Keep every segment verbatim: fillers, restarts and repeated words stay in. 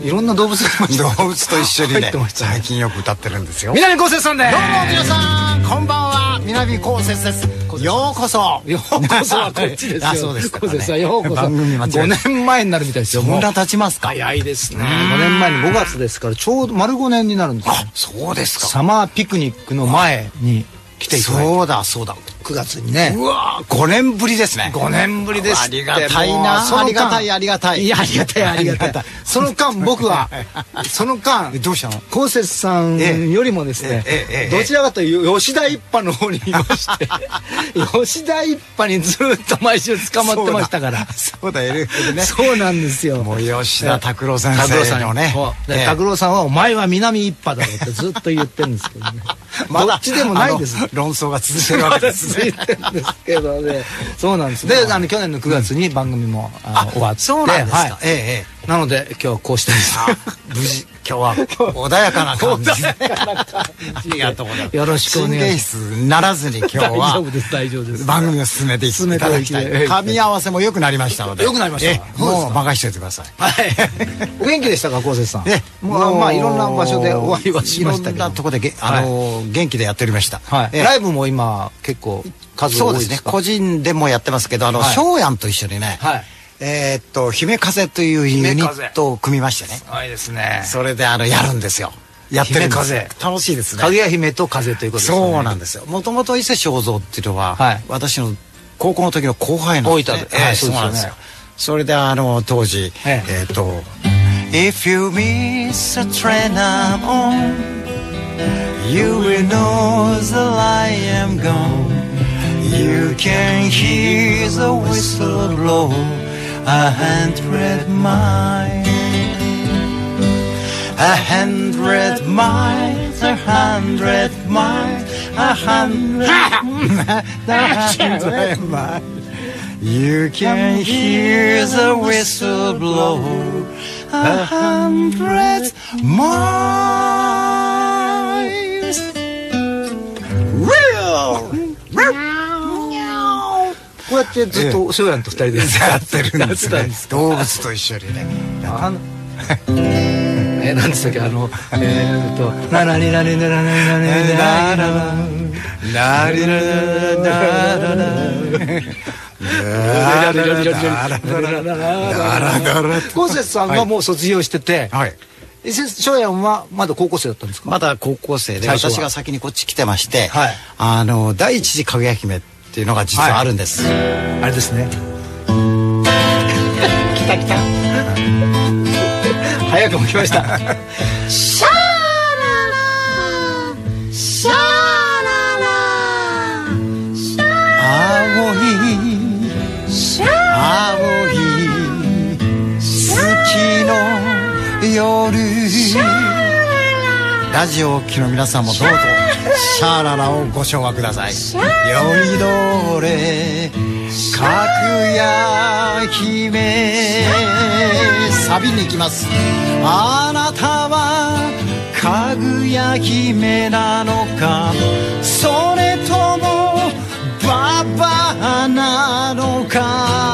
いろんな動物がいました。 動物と一緒にね最近よく歌ってるんですよ。 南こうせつさんです。 どうも皆さんこんばんは、南こうせつです。ようこそ。 ようこそはこっちですよ。 あ、そうですかね。 こうせつはようこそ。 番組間違えた。 ごねんまえになるみたいですよ。 そんな経ちますか。 早いですね。ごねんまえにごがつですからちょうど丸ごねんになるんですよ。 あ、そうですか。 サマーピクニックの前に来ていただいて。 そうだそうだ。 くがつにね。 うわー、ごねんぶりですね。 ごねんぶりです。 ありがたいな。ありがたいありがたい。 いや、ありがたいありがたい。その間僕はその間どうしたの？ こうせつさんよりもですね、どちらかというと吉田一派の方にいまして吉田一派にずっと毎週捕まってましたから。 そうだ、エルエフでね。 そうなんですよ。 もう吉田拓郎先生のね。 拓郎さんはお前は南一派だろってずっと言ってるんですけどね。どっちでもないです。 論争が続いてるわけですね。 続いてるんですけどね。そうなんです。で、あの去年のくがつに番組も終わって。 そうなんですか。ええ。 なので今日はこうして無事今日は穏やかな感じ。ありがとうございます。 よろしくお願いします。 神経質にならずに今日は大丈夫です大丈夫です。 番組を進めていただきたい。噛み合わせも良くなりましたので。 良くなりました。 もう任しといてください。 はい。お元気でしたか、こうせつさん。え、もうまあいろんな場所でお会いはしましたけど。 いろんなところであの元気でやっておりました。 はい。ライブも今結構数多いですか。 そうですね。個人でもやってますけど、あの翔やんと一緒にね。はい。えっと姫風というユニットを組みましてね。 すごいですね。 それであのやるんですよ。やってるんです。楽しいですね。 かぐや姫と風ということですね。 そうなんですよ。もともと伊勢正蔵っていうのは私の高校の時の後輩なんですね。 大分で。そうなんですよ。 それであの当時えっと If you miss a train I'm on You will know that I am gone You can hear the whistle blow A hundred miles, a hundred miles, a hundred miles, a hundred, a hundred miles. You can hear the whistle blow a hundred miles. Real. こうやってずっと翔やんと二人でやってるんですね。動物と一緒にね。 え、何でしたっけ、あのえっとナラリラリラララララララリラララこうせつさんがもう卒業してて、翔やんはまだ高校生だったんですか。 まだ高校生で、私が先にこっち来てまして、あの第一次かぐや姫っていうのが実はあるんです。 あれですね。来た来た。早くも来ました。シャーララシャーララ青い青い月の夜ラジオをお聞きの皆さんもどうぞシャーララをご唱和ください。酔いどれかぐや姫サビに行きます。あなたはかぐや姫なのかそれともババアなのか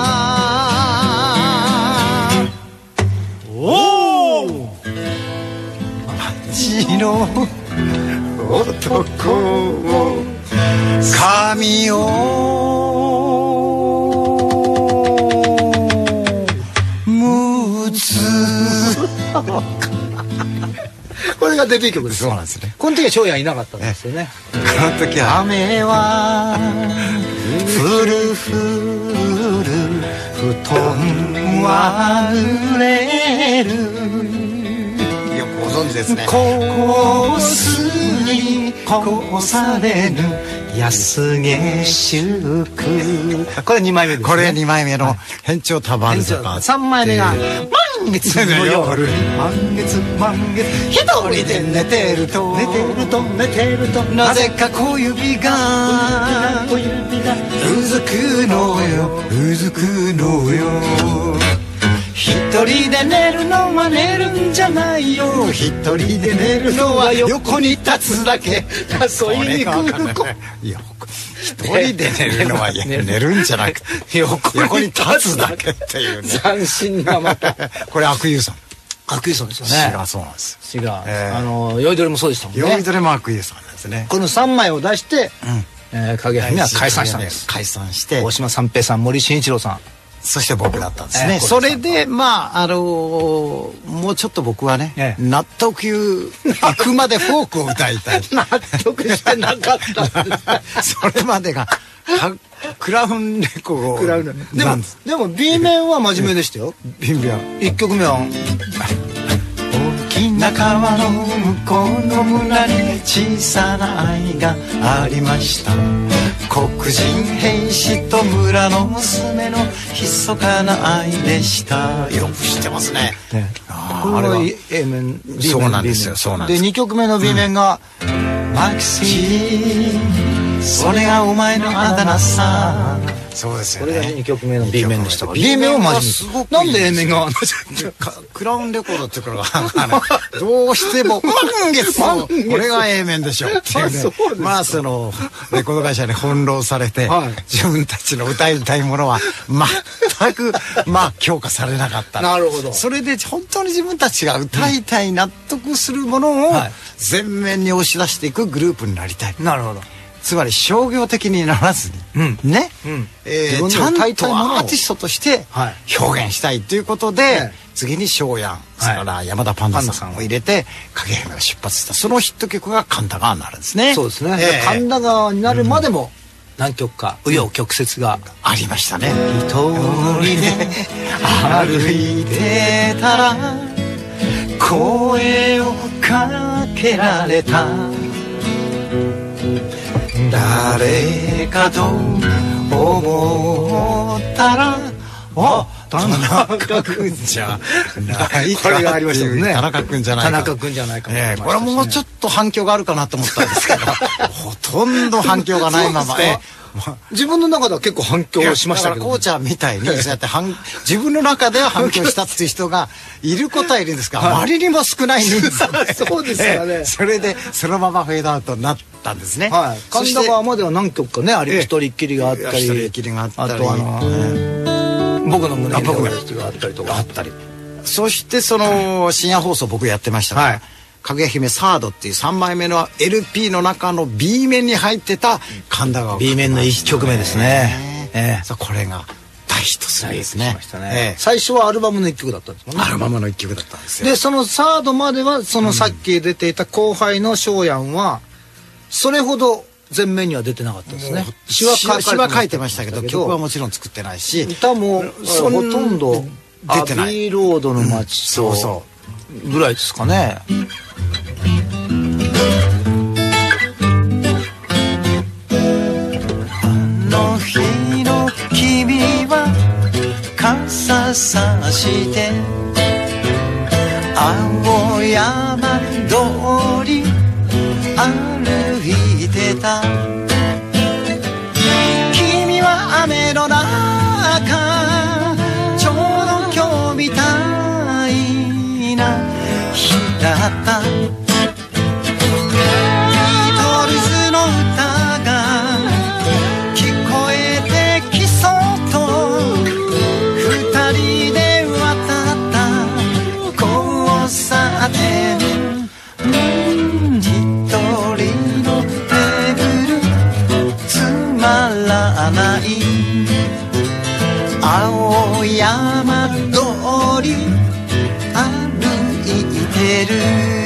おお街の男を髪をむつこれがデビュー曲です。 そうなんですね。 この時は翔やんいなかったんですよね。 この時は雨は降る降る布団は濡れるよくご存知ですね。こすにこされぬ安下祝これにまいめですね。これにまいめの変調タバール坂。 さんまいめが満月の夜満月満月一人で寝てると寝てると寝てるとなぜか小指が小指がうずくのようずくのよ一人で寝るのは寝るんじゃないよ一人で寝るのは横に立つだけ誘いに来る子一人で寝るのは寝るんじゃなくて横に立つだけっていうね斬新なまたこれ阿久悠さんアクイさんですよね。 詩がそうなんです。 詩が、えー、あの酔いどれもそうでしたもんね。 酔いどれもアクイさんなんですね。 このさんまいを出して、うんえー、影姫は解散したんです。 解散して大島三平さん、森進一郎さん、 そして僕だったんですね、えー、それでまああのー、もうちょっと僕はね、ええ、納得いくまでフォークを歌いたい納得してなかったんですそれまでがクラウンレコードでもでも B 面は真面目でしたよ。 B 面いっきょくめは大きな川の向こうの村に小さな愛がありました。黒人兵士と村の娘の密かな愛でした。よく知ってますね。ねあこれは A 面 B 面そうなんですよ。そうなんです。 でにきょくめの B 面が、うん、マキシーそれがお前のあだ名さ。 そうですよね。 これがにきょくめの B 面でしたから。B 面は真面目。なんで A 面がクラウンレコードっていうからどうしても満月これが A 面でしょっていうね。まあそのレコード会社に翻弄されて、自分たちの歌いたいものは全くまあ評価されなかった。 なるほど。 それで本当に自分たちが歌いたい納得するものを前面に押し出していくグループになりたい。 なるほど。 つまり商業的にならずに、うん、ね、うんえー、ちゃんとアーティストとして表現したいということで、はい、次に翔やん、それから山田パンダさんを入れて影姫が出発したそのヒット曲が神田川になるんですね。 そうですね、えー、神田川になるまでも何曲か紆余曲折がありましたね。 一人で歩いてたら声をかけられた誰かと思ったらあ田中君じゃないか。 これがありましたもんね。 田中君じゃないか。 田中君じゃないか。 ええ、これはもうちょっと反響があるかなと思ったんですけど、ほとんど反響がないまま。 自分の中では結構反響しましたけど、 こうちゃんみたいにそうやって反自分の中では反響したっていう人がいることはいるんですが、あまりにも少ない人数でそうですよね。 それでそのままフェードアウトになったんですね。 はい。神田川までは何曲かね、あれ一人っきりがあったり、 一人っきりがあったり、 あとあの僕の胸に僕があったりとかあったり。 そしてその深夜放送僕やってましたから。かぐや姫サードっていうさんまいめの エルピー の中の B 面に入ってた神田川 B 面のいっきょくめですね。 ええ、これが大ヒットするんですね。 最初はアルバムのいっきょくだったんですもんね。 アルバムのいっきょくだったんですよ。 でそのサードまではそのさっき出ていた後輩の翔やんはそれほど前面には出てなかったですね。 詩は書いてましたけど曲はもちろん作ってないし、 歌もほとんど出てない。アビーロードの街とぐらいですかね。 傘さして青山通り歩いてた君は雨の中ちょうど今日みたいな日だったビートルズの歌が聞こえてきそうと二人で渡った交差点一人のテーブルつまらない青山通り歩いてる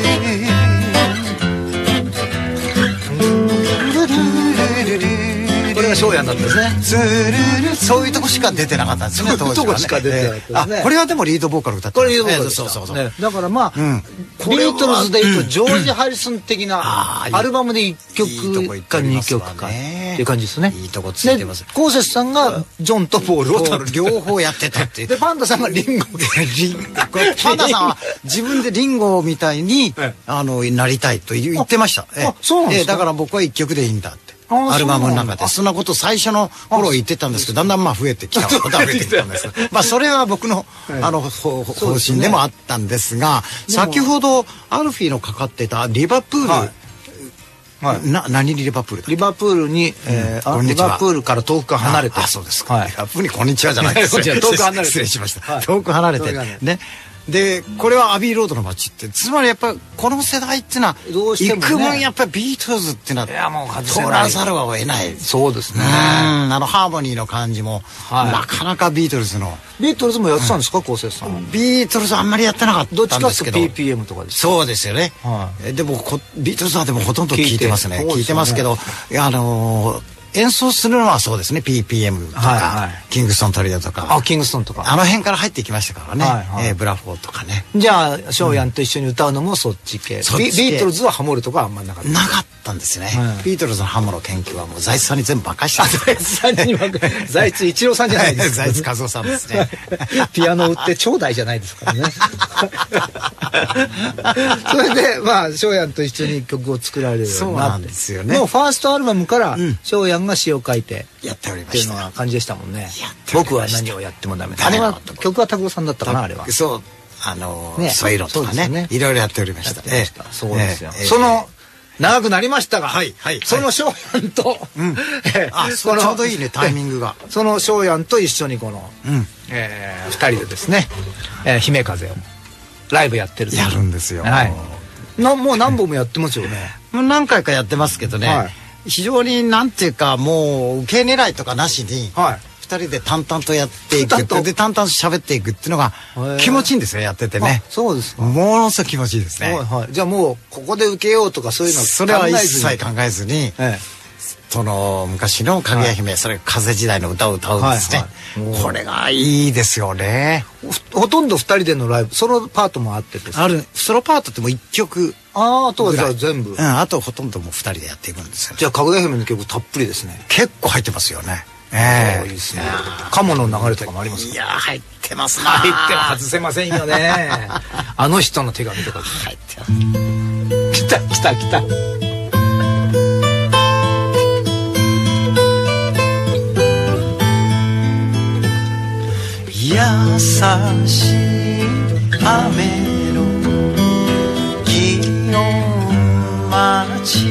これが翔やんだったんですね。 ズルルそういうとこしか出てなかったんですね。 そういうとこしか出てなかったですね。 これはでもリードボーカル歌ってこれリードボーカルそうそうそう。 だからまあビートルズでいうとジョージ・ハリソン的なアルバムでいっきょくかにきょくかっていう感じですね。 いいとこついてます。 コウセツさんがジョンとポールを両方やってたっていう。 でパンダさんがリンゴでパンダさんは自分でリンゴみたいにあのなりたいと言ってました。 あ、そうなんですか。 だから僕はいっきょくでいいんだって。アルバムの中でそんなこと最初の頃言ってたんですけどだんだんまあ増えてきたことは増えてきたんですまあそれは僕のあの方針でもあったんですが先ほどアルフィーのかかってたリバプールな何リバプールだリバプールにリバプールから遠く離れてあそうですかリバプールにこんにちはじゃないです遠く離れて失礼しました遠く離れてねでこれはアビーロードの街ってつまりやっぱりこの世代っていうのはどうしてもね幾分やっぱりビートルズっていうのいやもうは外せない通らざるを得ないそうですね。 うんあのハーモニーの感じも、 はい、 なかなかビートルズのビートルズもやってたんですか、昴生さん。 ビートルズあんまりやってなかったんですけど、 どっちかっていうと ピーピーエム とかですか。 そうですよね、はい、でもこビートルズはでもほとんど聞いてますね聞いて、聞いてますけど、いやあのー演奏するのはそうですね ピーピーエム とか、はいはい、キングストントリオとかあキングストンとかあの辺から入ってきましたからね、はいはいえー、ブラフォーとかねじゃあショーヤンと一緒に歌うのもそっち系、うん、ビ, ビートルズはハモるとかはあんまなかったなかったんですね、はい、ビートルズのハモの研究はもう財津さんに全部任して財津さんに財津一郎さんじゃないですか財津和夫さんですねピアノ売ってちょうだいじゃないですからねそれでまあショーヤンと一緒に曲を作られるようになってそうなんですよねもうファーストアルバムから、うん、ショーヤンが詩を書いてやっておりましたっていうのは感じでしたもんね僕は何をやってもダメだあれは曲は拓郎さんだったかなあれはそうあのーね、そういうのとか ね, ねいろいろやっておりましたええそうですよ、ええ、その長くなりましたが、 はいはい、 そのショーヤンと、 うんあそちょうどいいねタイミングがそのショーヤンと一緒にこの、うんえー、ふたりでですね、えー、姫風をライブやってるやるんですよ、 はい、なもう何本もやってますよねもう何回かやってますけどね、はい、非常になんていうかもう受け狙いとかなしに、はいふたりで淡々とやっていくで淡々と喋っていくっていうのが気持ちいいんですよやっててねそうですかものすごく気持ちいいですね、 はいはい、じゃあもうここで受けようとかそういうのそれは一切考えずに、ええ、その昔のかぐや姫、はい、それ風時代の歌を歌うんですね、はいはい、これがいいですよねほ, ほとんどふたりでのライブソロパートもあってですあるソロパートってもういっきょくああとじゃあ全部、 うん、あとほとんどもうふたりでやっていくんですよ、ね、 じゃあかぐや姫の曲たっぷりですね結構入ってますよねええー、いいですね。カモの流れとかもありますか。 いや入ってますな。 入っては外せませんよね。あの人の手紙とか入ってます。 来た来た来た。 優しい雨の祇園町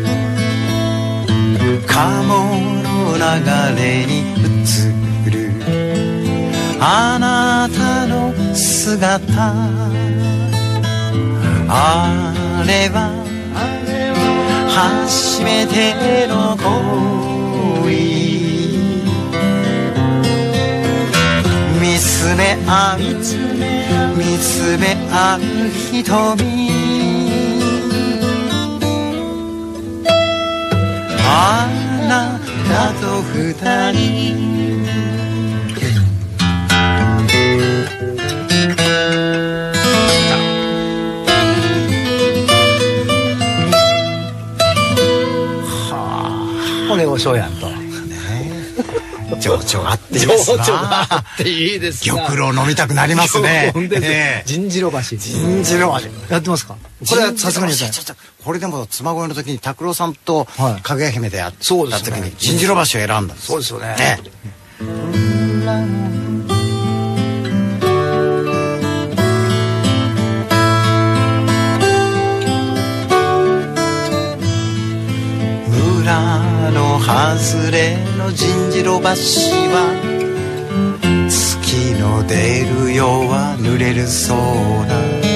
鴨流れに映るあなたの姿あれは初めての恋見つめ合う見つめ合う瞳あなたと二人これをショーヤンと情緒があっていいですな情緒があっていいですな玉露飲みたくなりますね銀次郎橋銀次郎橋やってますかこれはさすがにこれでも妻恋の時に拓郎さんとかぐや姫でやった時に銀次郎橋を選んだんですそうですよね村の外れの銀次郎橋は月の出る夜は濡れるそうな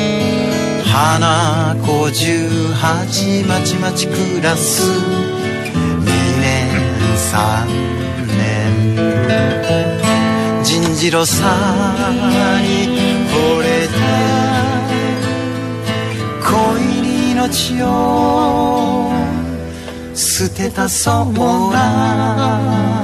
花子十八まちまち暮らす二年三年銀次郎さんに惚れて恋に命を捨てたそうな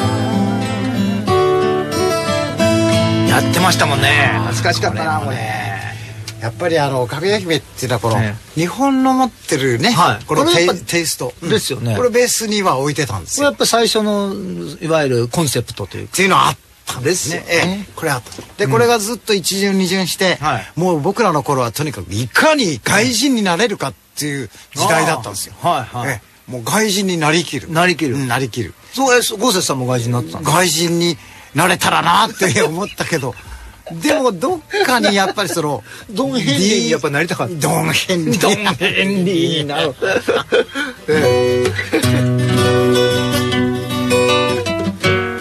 やってましたもんね懐かしかったなこれやっぱりあのかぐや姫っていうのはこの日本の持ってるねこのテイストですよねこれベースには置いてたんですよこれやっぱ最初のいわゆるコンセプトというかっていうのはあったんですねこれあったでこれがずっと一巡二巡してもう僕らの頃はとにかくいかに外人になれるかっていう時代だったんですよはいはいもう外人になりきるなりきる、 うん、なりきるそうえゴーセスさんも外人になってたんですか外人になれたらなって思ったけどでもどっかにやっぱりそのドンヘンリーにやっぱなりたかったドンヘンリードンヘンリーになるえ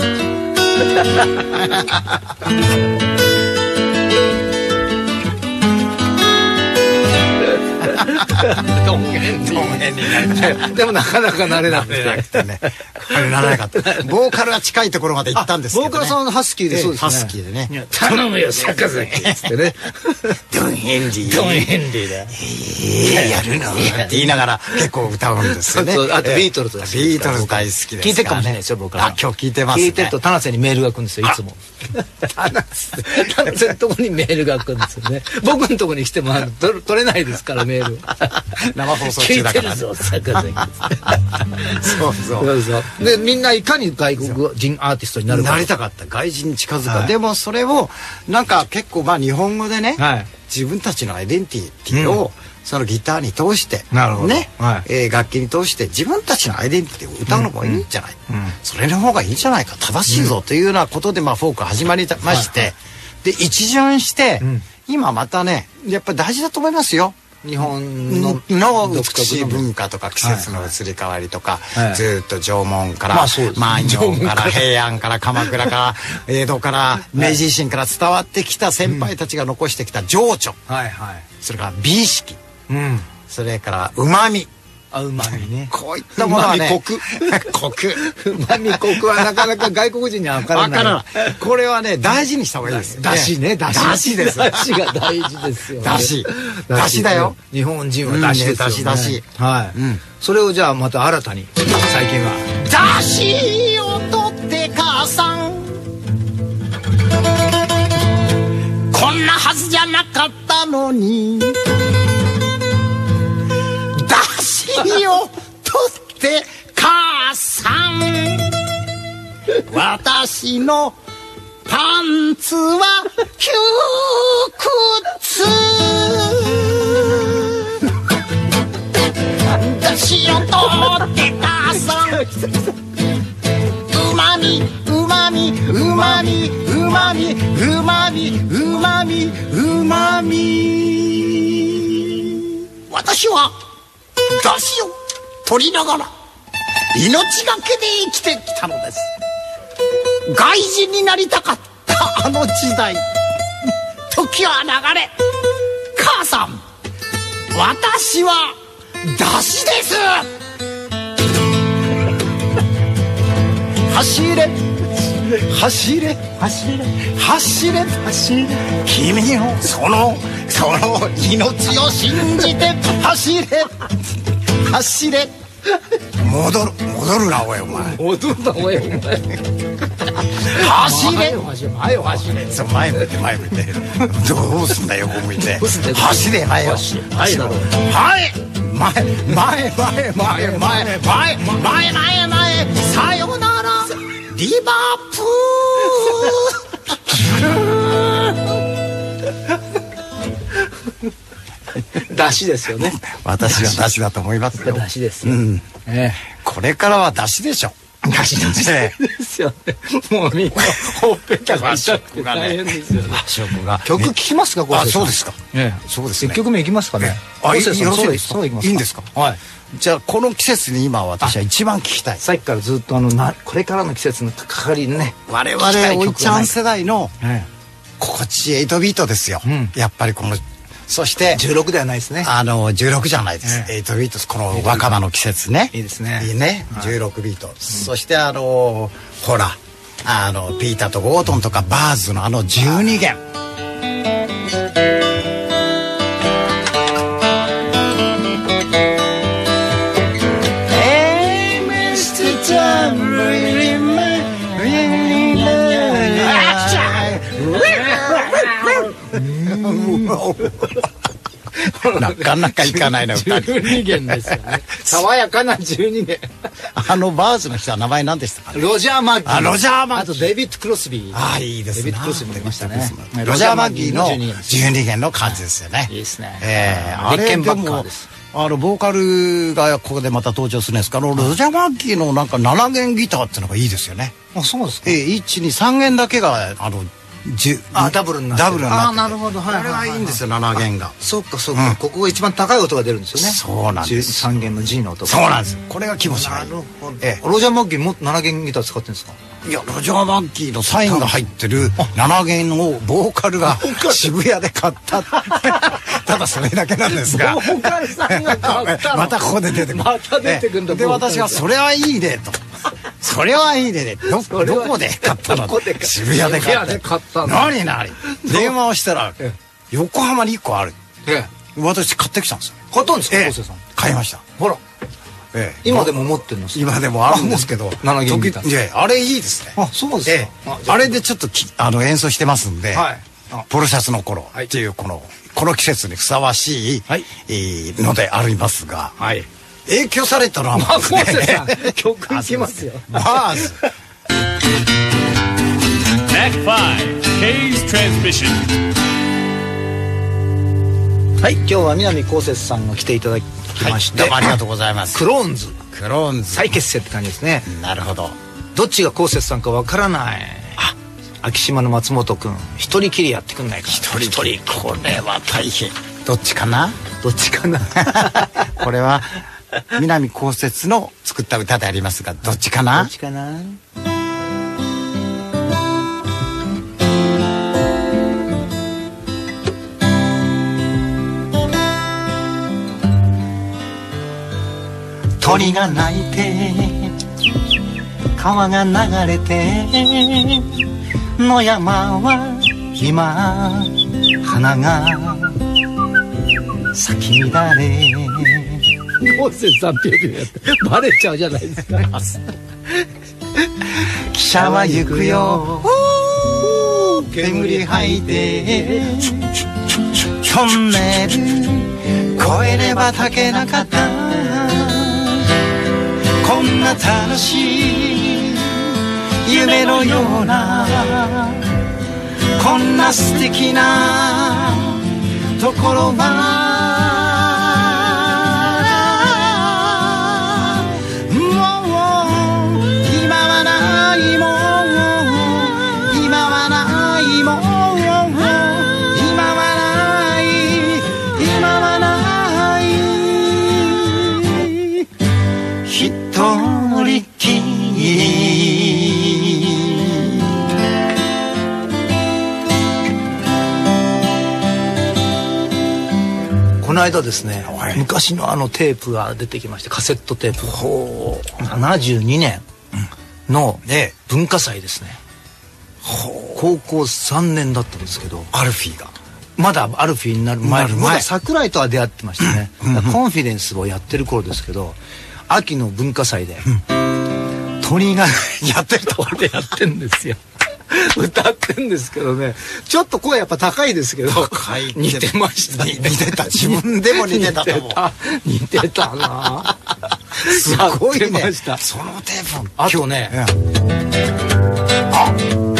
えドンヘンリー。 ドンヘンリーになりました。 でもなかなか慣れなくてね。ならなかった。ボーカルは近いところまで行ったんですけどね。 ボーカルさんハスキーでそうですね。 ハスキーでね。 頼むよ坂崎っつってね。 ドンヘンリー。 ドンヘンリーだ。 ええやるのって言いながら結構歌うんですよね。 あとビートルズだし。 ビートルズ大好きですからね。 聞いてるかもしれないですよ僕ら。 あ、今日聞いてますね。 聞いてると田中にメールが来るんですよいつも。田中田中のとこにメールが来るんですよね。僕のとこに来ても取れないですからメール。 生放送中だから。 聞いてるぞ坂崎。 そうそうでみんないかに外国人アーティストになるか。 なりたかった。外人に近づくか。でもそれをなんか結構まあ日本語でね、自分たちのアイデンティティをそのギターに通してね、楽器に通して自分たちのアイデンティティを歌うのもいいんじゃない。それの方がいいんじゃないか、正しいぞというようなことでまあフォーク始まりまして、で一巡して今またねやっぱり大事だと思いますよ。日本の美しい文化とか季節の移り変わりとか、ずっと縄文から万葉から平安から鎌倉から江戸から明治維新から伝わってきた先輩たちが残してきた情緒、それから美意識、それからうまみ、 あ、うまみね。 こういったものはね、 コク。 コク。 うまみコクはなかなか外国人には分からない。分からない。これはね、大事にした方がいいですよ。 だしね、だし。 だしです。 だしが大事ですよ。 だし。だしだよ。 日本人はだしですよ。 だしだし。 はい。それをじゃあまた新たに、最近は。 だしを取って母さん。こんなはずじゃなかったのに。を取って母さん、私のパンツは窮屈、私を取って母さん、うまみうまみうまみうまみうまみうまみうまみ、私は出汁を取りながら命がけで生きてきたのです。外人になりたかったあの時代、時は流れ、母さん、私は出汁です。走れ走れ走れ走れ走れ、君のそのその命を信じて走れ走れ、戻る戻るなおいお前、 戻るなおいお前、 走れ前を走れ、 そう前向いて前向いて、どうすんだ横向いて、走れ前を、 はいだろう、 はい前前前前前前前前前、さよならリバプール。出汁ですよね。 私は出汁だと思いますよ。 出汁ですよ。うん。ええ。 これからは出汁でしょ。 出汁ですよね。もうみんなほっぺたが痛くて大変ですよね。 食が。 曲聴きますか、これ。 あ、そうですか。 ええ。そうですね。一曲目いきますかね。 あ、いいですか。 そうですか。いいんですか。はい。 じゃあこの季節に今私は一番聞きたい。 さっきからずっとあのなこれからの季節のかかりね。 我々おいちゃん世代の心地エイトビートですよ。やっぱりこのそしてじゅうろくではないですね。 あのじゅうろくじゃないです。エイトビート、この若葉の季節ね。 いいですね。 いいね。じゅうろくビート。そしてあのほらあのピーターとゴートンとかバーズのあのじゅうにげん。なかなかいかないのじゅうにげんですよね。爽やかなじゅうにげん。 あのバーズの人は名前何でしたか。 ロジャー・マッギー。 あ、ロジャー・マッギー。 あとデビッド・クロスビー。 あ、いいですね。 デビッド・クロスビーもいましたね。 ロジャー・マッギーのじゅうにげんの感じですよね。 いいですね。 ええ、あれでもあのボーカルがここでまた登場するんですから、ロジャー・マッギーのなんかななげんギターっていうのがいいですよね。 あ、そうですか。 ええ、いちにさんげんだけがあのあ、ダブルになってる。 ダブルになってる。 あ、なるほど。はい。 これはいいんですよ、ななげんが。 そっかそっか。ここが一番高い音が出るんですよね。 そうなんです。 さんげんの G の音。 そうなんです。これが気持ちがいい。 なるほど。ロジャー・マッギーもななげんギター使ってるんですか。 いやロジャー・マッキーのサインが入ってるなな弦をボーカルが渋谷で買ったただそれだけなんですがボーカルさんが買ったのまたここで出てくるまた出てくるんだで私がそれはいいねとそれはいいねどどこで買ったの渋谷で買った何何電話をしたら横浜にいっこある私買ってきたんですよ買ったんですか昴生さん買いましたほらええ、今でも持ってるんです今でもあるんですけどなな弦ギターいやあれいいですねあそうですか、ええ、あれでちょっときあの演奏してますんで、はい、ポロシャツの頃っていうこのこの季節にふさわしい、はいえー、のでありますが、はい、影響されたのはまずね曲いきますよまずマックファイブ K's Transmission はい今日は南こうせつさんが来ていただきまして、 はい、どうもありがとうございますクローンズクローンズ再結成って感じですねなるほどどっちがこうせつさんかわからないあ昭島の松本くん一人きりやってくんないか一人一人これは大変どっちかなどっちかなこれは南こうせつの作った歌でありますがどっちかなどっちかな鳥が鳴いて川が流れて野山は今花が咲き乱れこうせつさんっていうやってバレちゃうじゃないですか汽車は行くよ煙吐いてトンネル越えれば竹中だこんな楽しい夢のようなこんな素敵なところはもう今はないもん今はないもん今はない今はない一人きりこの間ですね、はい、昔のあのテープが出てきましてカセットテープほうななじゅうにねんの文化祭ですね、うん、高校さんねんだったんですけどアルフィーがまだアルフィーになる前まだ桜井とは出会ってましたね、うん、コンフィデンスをやってる頃ですけど秋の文化祭で、うん、鳥がやってるところでやってるんですよ歌ってんですけどねちょっと声やっぱ高いですけど似てましたね似てた自分でも似てたと思う似てたなすごいねそのテープあとね、 うん、あ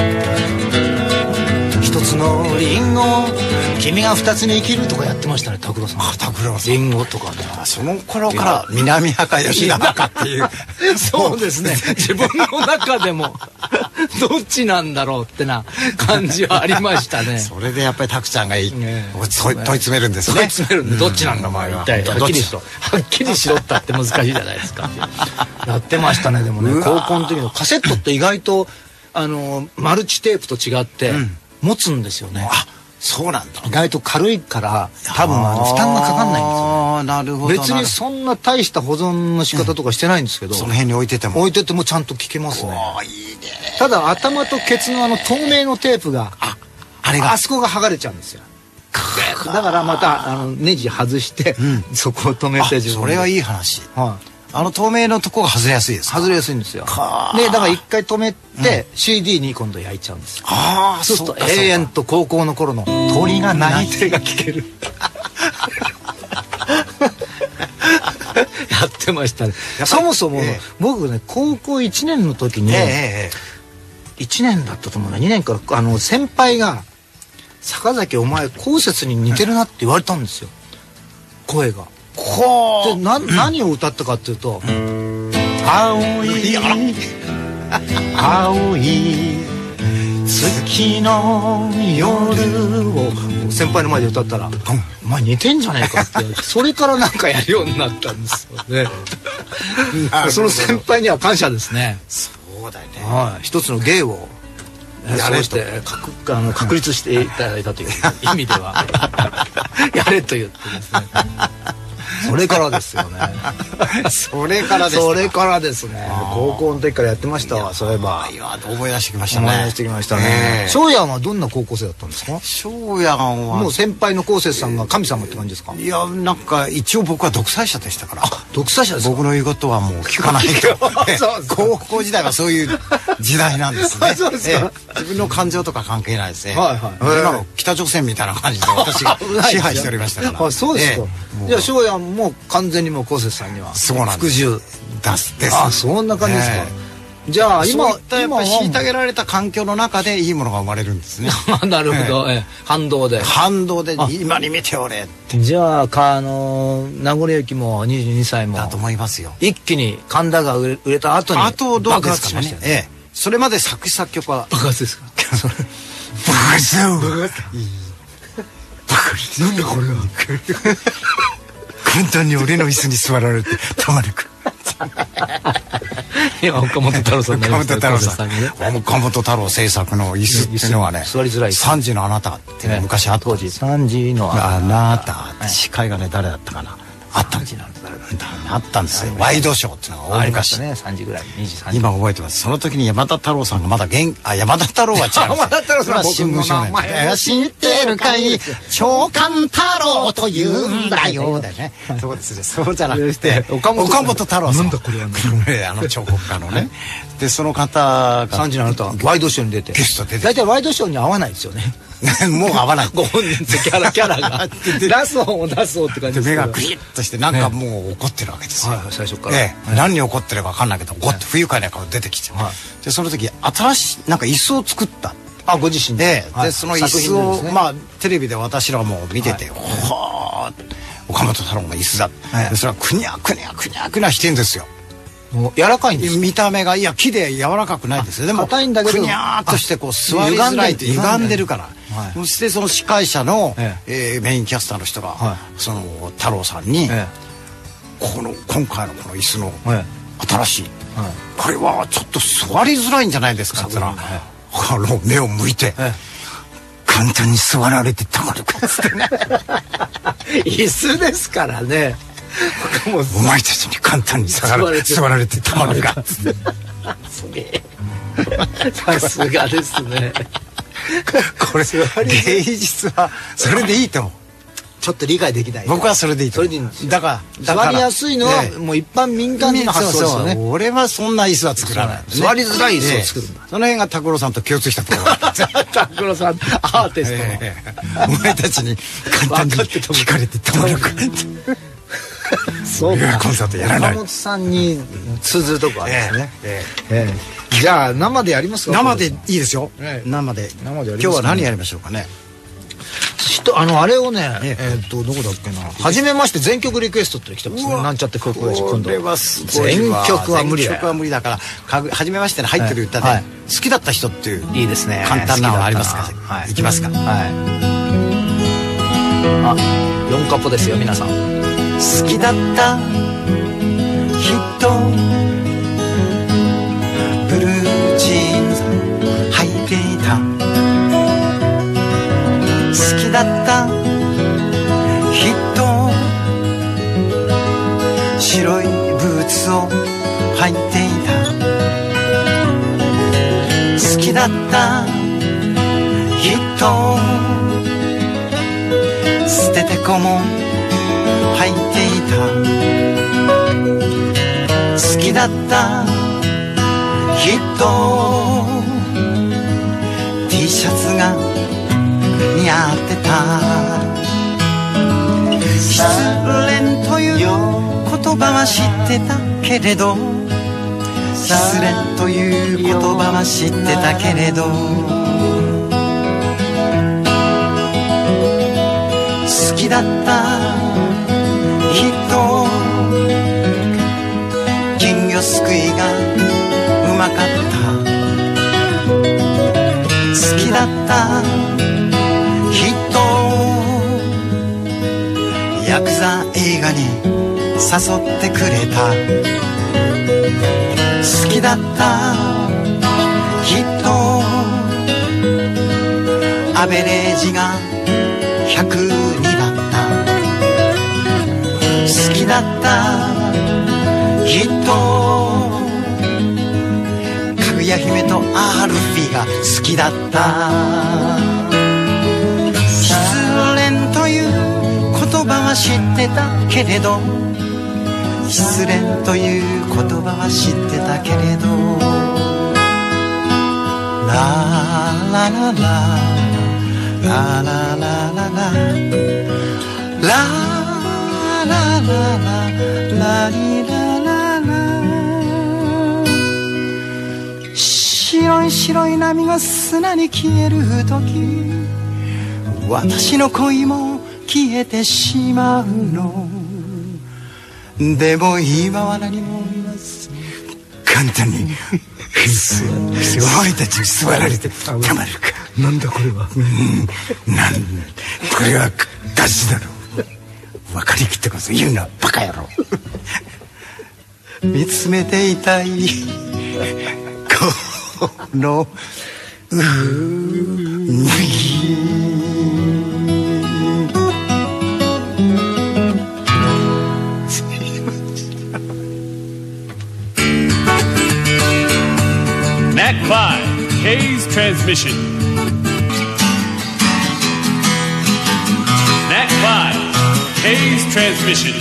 一つのリンゴ君が二つに生きるとかやってましたね拓郎さんあ拓郎さんリンゴとかねその頃から南派か吉田派かっていうそうですね自分の中でもどっちなんだろうってな感じはありましたねそれでやっぱり拓ちゃんがいい、ね、問い詰めるんですね問い詰めるんでどっちなんだまあ一体はっきりしろはっきりしろったって難しいじゃないですかやってましたねでもね高校の時のカセットって意外とあのマルチテープと違って持つんですよね、うん、あそうなんだ意外と軽いから多分あの負担がかかんないんですよ、ね、 あなるほど別にそんな大した保存の仕方とかしてないんですけど、うん、 その辺に置いてても置いててもちゃんと聞けますねいいねただ頭とケツのあの透明のテープが あ, あれがあそこが剥がれちゃうんですよだからまたあのネジ外して、うん、そこを止めてそれはいい話、はい、あの透明のとこが外れやすいですか外れやすいんですよでだから一回止めて、うん、シーディー に今度焼いちゃうんですああそうすると永遠と高校の頃の鳥が鳴いてが聞けるやってましたねそもそも、えー、僕ね高校いちねんの時に、えー、いちねんだったと思うなにねんからあの先輩が坂崎お前こうせつに似てるなって言われたんですよ声がでな、うん、何を歌ったかっていうと、うん、青い青い月の夜を先輩の前で歌ったら、うん、お前似てんじゃねえかってそれからなんかやるようになったんですよねその先輩には感謝ですねそうそうだよね。 はい、一つの芸をやれして確あの確立していただいたという意味ではやれと言ってですね。それからですよね。 それからです。 それからですね。高校の時からやってましたわ。そういえば。 思い出してきましたね。 思い出してきましたね。翔やんはどんな高校生だったんですか？ 翔やんはもう先輩の昴生さんが神様って感じですか？ いや、なんか一応僕は独裁者でしたから。 独裁者ですか？ 僕の言うことはもう聞かないけど。高校時代はそういう時代なんですね。 そうですか。 自分の感情とか関係ないですね。 はいはい。 今の北朝鮮みたいな感じで私が支配しておりましたから。 あ、そうですか。じゃあ翔やんもう完全にもう昴生さんには服従出すです。 あ、そんな感じですか。じゃあ今やっぱり虐げられた環境の中でいいものが生まれるんですね。 なるほど。反動で反動で今に見ておれって。 じゃあかあの名残雪もにじゅうにさいもだと思いますよ。 一気に神田が売れた後に爆発しましたね。 それまで作詞作曲は爆発ですか？ 爆発だよ。爆発。なんだこれは。簡単に俺の椅子に座られてたまるか。 今岡本太郎さん、 岡本太郎さん、岡本太郎制作の椅子っていうのはね、 座りづらい。 三時のあなたって昔あった。 当時三時のあなた、司会がね誰だったかな。あったんですよ。あったんですよ。ワイドショーっていうのが大昔ね。 さんじぐらい、にじさんじ。 今覚えてます。その時に山田太郎さんがまだ現あ山田太郎は違う。 山田太郎さんは新聞少年。 知ってるかい長官太郎と言うんだよ。だよね。そうですね。そうじゃなくて岡本太郎さん。なんだこれはね。あの彫刻家のね。でその方が三時のあなたワイドショーに出てゲスト出て。 大体ワイドショーに合わないですよね。 もう合わない。 ご本人とキャラキャラが出す方も出す方って感じです。 目がグリッとしてなんかもう怒ってるわけですよ。 最初から。 何に怒ってるか分かんないけど怒って不愉快な顔出てきて、でその時新しいなんか椅子を作った。 あ、ご自身で。 でその椅子をまあテレビで私らも見てて、はあ岡本太郎の椅子だ。それはくにゃくにゃくにゃくにゃしてんですよ。 柔らかいんです。 見た目がいや木で柔らかくないですよ。でも硬いんだけどくにゃーっとしてこう座りづらいって歪んでるから。そしてその司会者のメインキャスターの人がその太郎さんにこの今回のこの椅子の新しいこれはちょっと座りづらいんじゃないですかって言ったらあの目を向いて簡単に座られてたまるかっつってね。 椅子ですからね。 お前たちに簡単に座られてたまるかっつって。 すげえ。さすがですね。 これ芸術はそれでいいと思う。 ちょっと理解できない。 僕はそれでいいと思う。 それでいいんですよ。 だから座りやすいのはもう一般民間人の発想ですよね。 俺はそんな椅子は作らない。 座りづらい椅子を作るんだ。 その辺が拓郎さんと共通したところ。 拓郎さんアーティストのお前たちに簡単に聞かれてたまるか。 そうか。 コンサートやらない。 岡本さんに通ずるとこあるんですね。じゃあ生でやりますか。 生でいいですよ。生で。今日は何やりましょうかね。 あのあれをね、えっとどこだっけな。初めまして全曲リクエストって来てますね。なんちゃって高校やし今度。 これはすごい。 全曲は無理だ。 全曲は無理だから初めましての入ってる歌で好きだった人っていういいですね。 簡単なのありますか。いきますか。 はい。あ、四カポですよ皆さん。 好きだった人ブルージーンズ履いていた。好きだった人白いブーツを履いていた。好きだった人捨ててこも履いていた。好きだった人 T シャツが似合ってた。失恋という言葉は知ってたけれど失恋という言葉は知ってたけれど好きだった人金魚すくいがうまかった。好きだった人ヤクザ映画に誘ってくれた。好きだったきっとアベレージがひゃくにだった好きだったきっとかぐや姫とアルフィーが好きだった失恋という言葉は知ってたけれど失恋という言葉は知ってたけれどラララララララララララララリラララ白い白い波が砂に消える時私の恋も消えてしまうのでも今は何も言わず簡単にお前たちに座られてたまるかなんだこれは、 うん、なんこれはガチだろ分かりきってこそ言うなバカ野郎見つめていたいこのうー Mac five, K's transmission. Mac five, K's transmission.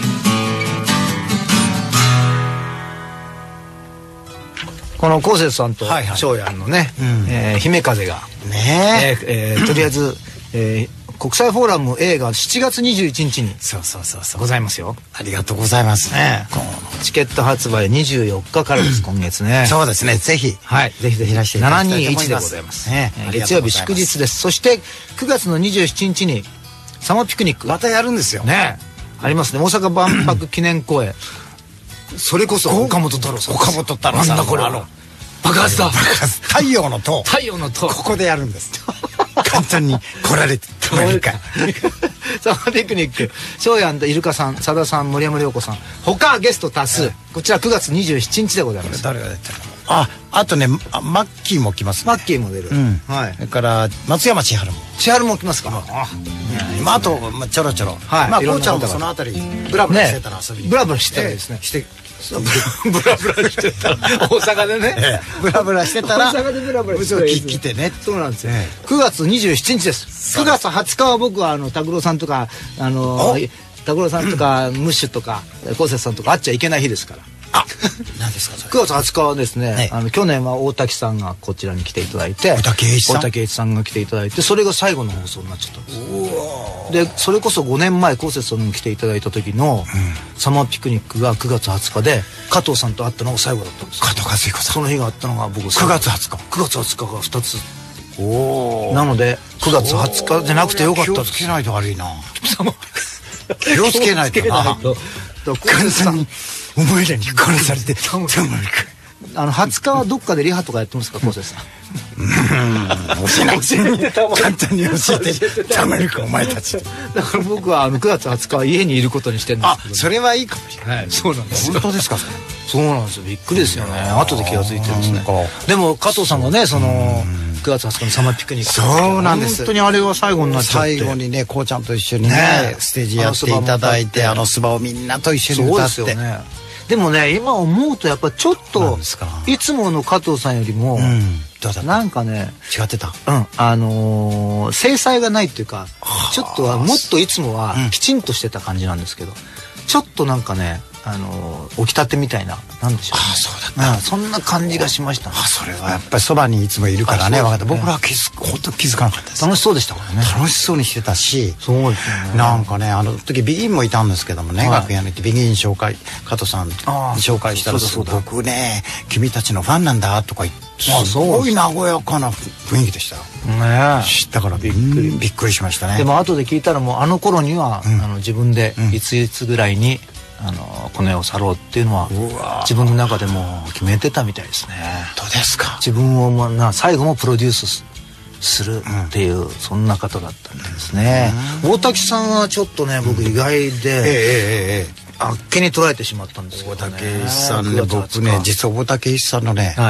この昴生さんとはいはい翔やんのね、 うんえー姫風がねえーえーとりあえず、えー国際フォーラム映画しちがつにじゅういちにちにそうそうそうそうございますよ。 ありがとうございますねこチケット発売にじゅうよっかからです、今月ね。 そうですねぜひはい、ぜひぜひいらしていただきたいと思いますななにいちでございます。 ねえー月曜日祝日です。そしてくがつのにじゅうしちにちにサマーピクニックまたやるんですよねありますね。大阪万博記念公園。それこそ岡本太郎さん。 岡本太郎さんなんだこれは。 あの爆発だ。 太陽の塔太陽の塔。 ここでやるんです簡単に来られてたまるかサマーピクニック、翔やんとイルカさん、さださん、森山良子さん、他ゲスト多数、こちらくがつにじゅうしちにちでございます。 誰が出てるのああとねあマッキーも来ますねマッキーも出る、 うんはいそれから松山千春も千春も来ますか。あまああとまあちょろちょろはいまあこうちゃんいろんな方がもそのあたりブラブラしてたら遊びにブラブラしてたらですね、 してブラブラしてたら大阪でねブラブラしてたら大阪でブラブラしてたら嘘来てねそうなんですよ、 えくがつにじゅうしちにちです。くがつはつかは僕はあの拓郎さんとかあの拓郎さんとかムッシュとか昴生さんとか会っちゃいけない日ですから。 あ何ですかそれくがつはつかはですね、 はいあの去年は大滝さんがこちらに来ていただいて、 大滝栄一さん大滝栄一さんが来ていただいて、それが最後の放送になっちゃったんですでそれこそごねんまえ昴生さんに来ていただいた時の、サマーピクニックがくがつはつかで加藤さんと会ったのが最後だったんですよ。 加藤和彦さんその日があったのが僕くがつはつかくがつはつかがふたつおなのでくがつはつかじゃなくてよかった気をです。 つけないと悪いな気をつけないとな簡単にお前らに殺されてたまるかあのはつかはどっかでリハとかやってますか昴生さん。 うん教えない簡単に教えてたまるかお前たちだから僕はあのくがつはつかは家にいることにしてるんであすけど、 それはいいかもしれないはい、そうなんですよ。 本当ですかそれそうなんですよ。びっくりですよね。後で気がついてるんですねなんか。 でも加藤さんがねそのくがつはつかのサマーピクニック、 そうなんです本当にあれが最後になっちゃって最後にねこうちゃんと一緒にねねステージやっていただいてあのスバをみんなと一緒にそう歌ってですよね。でもね今思うとやっぱちょっなとんですかいつもの加藤さんよりも、 うんどうだったなんかね違ってたうんあのー精細がないっていうかちょっとはもっといつもはきちんとしてた感じなんですけど、ちょっとなんかねあのー起きたてみたいななんでしょう、ね、 あそうだったうんそんな感じがしましたね。 あそれはやっぱりそばにいつもいるからねあ分かったそうですね僕らは気づ本当気づかなかったです楽しそうでしたからね。 楽しそうにしてたしそうですよね。 なんかねあの時ビギンもいたんですけどもね、 はい楽屋に行ってビギン紹介加藤さんにあー紹介したらそうだそうだ僕ね君たちのファンなんだとか言ってすあそうごい和やかな雰囲気でしたよね知ったからびっくりびっくりしましたねでも後で聞いたらもうあの頃には、 うんあの自分でうんいついつぐらいに、あのこの世を去ろうっていうのはうわ自分の中でもう決めてたみたいですね。 どうですか自分をもうな最後もプロデュースすするっていう、そんな方だったみたいですね。大滝さんはちょっとね僕意外えええで、 えええあっけに捉えてしまったんですけどね。 大竹一さんねくがつはつか僕ね実は大竹一さんのねはい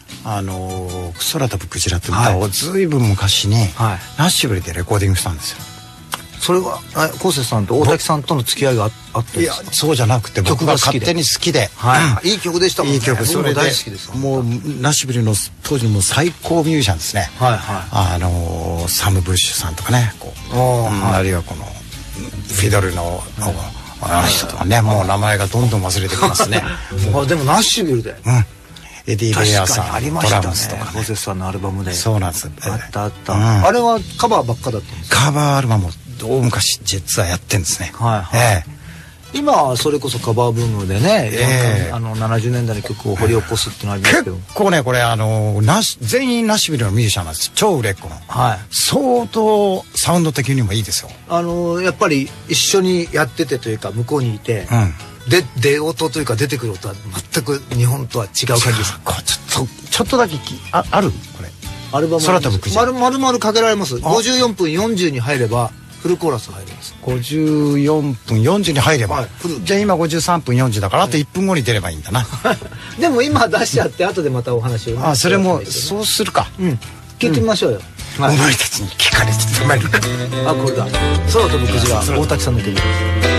あのー、空飛ぶクジラって歌をずいぶん昔に、はい、ナッシュビルでレコーディングしたんですよ。 それは昴生さんと大滝さんとの付き合いがあったんですか？ いやそうじゃなくて僕が勝手に好きで、 はい、いい曲でしたもんね。 いい曲、それで大好きです。もうナッシュビルの当時も最高ミュージシャンですね。はいはい。あのー、サム・ブッシュさんとかね、こう、うん、あるいはこのフィドルの、うん、あの人とかね、もう名前がどんどん忘れてきますね。 あでもナッシュビルで。うん。 エディ・レイヤーさん、 ありましたね。昴生さんのアルバムで。 そうなんです。 あったあった。あれはカバーばっかだったんですか？ カバーアルバムを大昔実はやってんですね。はいはい。 今はそれこそカバーブームでね、えー、あのななじゅうねんだいの曲を掘り起こすっていうのありますけど、 結構ねこれあのナシ全員ナッシュビルのミュージシャンなんです。超売れっ子の、はい、相当サウンド的にもいいですよ。 あのやっぱり一緒にやっててというか向こうにいて、うんで出音というか出てくる音は全く日本とは違う感じです。 ちょっとちょっとだけき あ, あるこれアルバム空飛ぶクジラ丸々丸かけられます。ごじゅうよんぷんよんじゅうに入ればフルコーラス入ります。 ごじゅうよんぷんよんじゅうに入れば、はい、じゃあ今ごじゅうさんぷんよんじゅうだからあといっぷんごに出ればいいんだな。 でも今出しちゃって後でまたお話を、ね、 あそれもそうするか、 うん、聞いてみましょうよ、 うんはい、お前たちに聞かれてたまるか。 あこれだ空飛ぶクジラ大滝さんの曲です。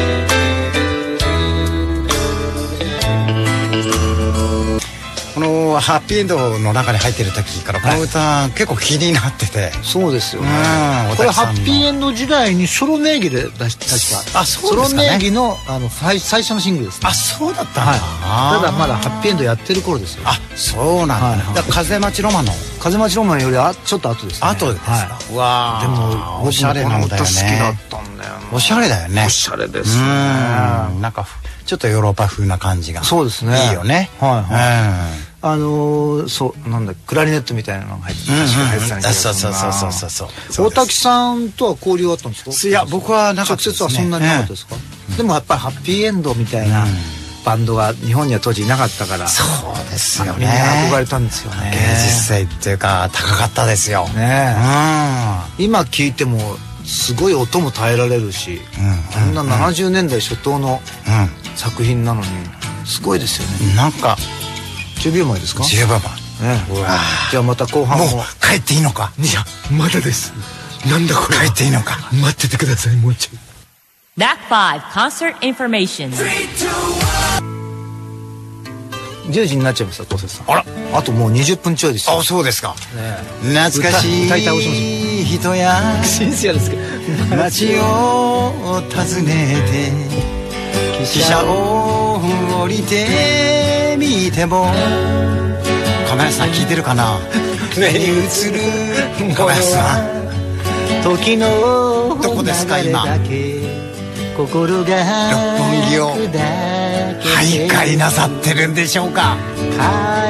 このハッピーエンドの中に入ってる時からこの歌、はい、結構気になってて。 そうですよね。これハッピーエンド時代にソロ名義で出し確か。あそうですかね。ソロ名義のあの最最初のシングルですね。 あそうだったんだ、 はい、ただまだハッピーエンドやってる頃ですよ。 あそうなんだ、はいはい、だから風待ちロマンの風待ちロマンよりあちょっと後ですね。 後ですか、はい、わでもおしゃれなんだよね。 好きだったんだよね。 おしゃれだよね。 おしゃれですね。 なんかちょっとヨーロッパ風な感じがそうですね。 いいよね。 はいはい。あのー、そうなんだクラリネットみたいなのが入って確か入ってたんですけど、そうそうそうそうそう大滝さんとは交流あったんですか？ いや僕はなかったですね。 直接はそんなになかったですか？でもやっぱりハッピーエンドみたいなバンドが日本には当時いなかったからそうですよね。 みんな憧れたんですよね。 芸術性っていうか高かったですよね。 今聴いてもすごい音も耐えられるし、あんなななじゅうねんだい初頭の作品なのにすごいですよね。 なんかじゅうびょうまえですか？ じゅうびょうまえ、ね、 うわじゃあまた後半ももう帰っていいのか？ いやまだです。なんだこれ。 帰っていいのか？ 待っててくださいもうちょい。 ラックファイブ Concert Information。 じゅうじになっちゃいました昴生さん。 あらあともうにじゅっぷんちょいですよ。 あそうですか、ね、懐かしい歌い倒しましょう。 人やシンシアですけど街を訪ねて汽車を降りてみても亀梨さん聞いてるかな？目に映る亀梨さん時のどこですか今？ 心が六本木を徘徊なさってるんでしょうか？ 帰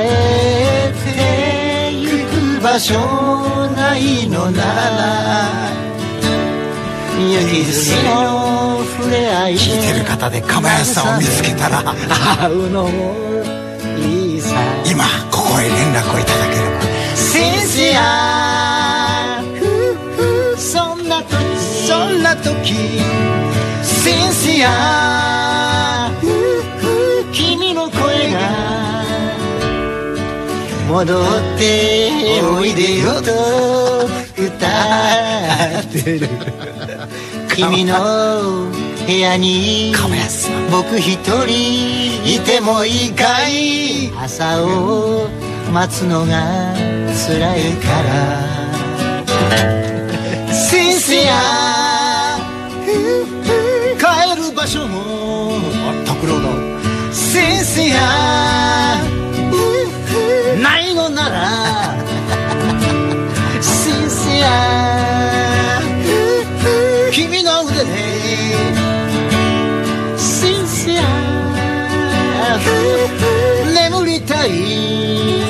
ってゆく場所ないのなら雪月の触れ合い聞いてる方で亀梨さんを見つけたら会うのもいいさ。 今ここへ連絡をいただければ。 先生やそんな時そんな時先生や君の声が戻っておいでよと歌ってる君の部屋に僕一人いてもいいかい？朝を待つのが辛いから先生や帰る場所も拓郎だ先生やないのなら先生や君の腕で先生や眠りたい。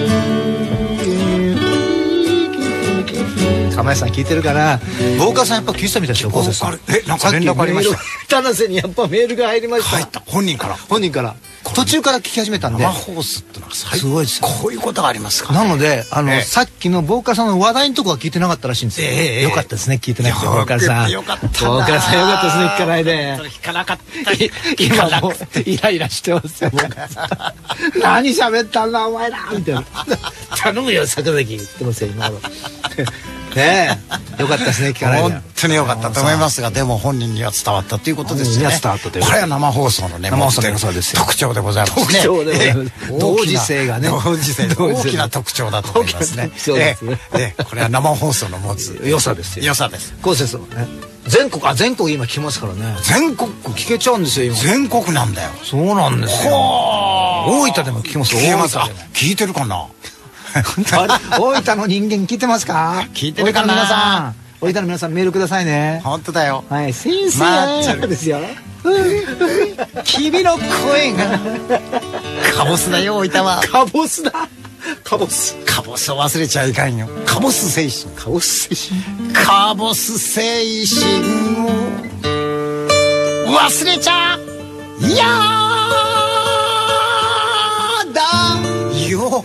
亀梨さん聞いてるかな？ボーカルさんやっぱ聞いてたみたいですよ。 えなんか連絡ありました。 田無にやっぱメールが入りました。 入った本人から本人から途中から聞き始めたんで。 生放送ってのはすごいですよ。 こういうことがありますか。 なので、あの、さっきのボーカルさんの話題のとこは聞いてなかったらしいんですよ。よかったですね、聞いてなくて。ボーカルさん。 よかった。 ボーカルさんよかったですね、聞かないで。 聞かなかった。 今もうイライラしてますよ、ボーカルさん。何喋ったんだ、お前らみたいな。頼むよ、坂崎言ってますよ、今頃。ねえ、よかったですね、聞かないで。 本当によかったと思いますが、でも本人には伝わったということですね。 伝わったという。 これは生放送のね、 生放送のそうですよ。 特徴でございますね。 特徴でございます。同時性がね。 同時性、大きな特徴だと思いますね。 そうですね。 これは生放送の持つ良さですよ。 良さです。 こうですよね。全国、あ、全国今来ますからね。 全国聞けちゃうんですよ、今。 全国なんだよ。 そうなんですよ。大分でも聞きますよ。 大分で。聞いてるかな。 大分の人間聞いてますか。 聞いてるかな。 皆さん、大分の皆さんメールくださいね。 本当だよ。 はい、先生ですよ。君の声がカボスだよ、大分は。 カボスだ。カボス。 カボスを忘れちゃいかんよ。カボス精神。 カボス精神。 カボス精神を忘れちゃいやだよ。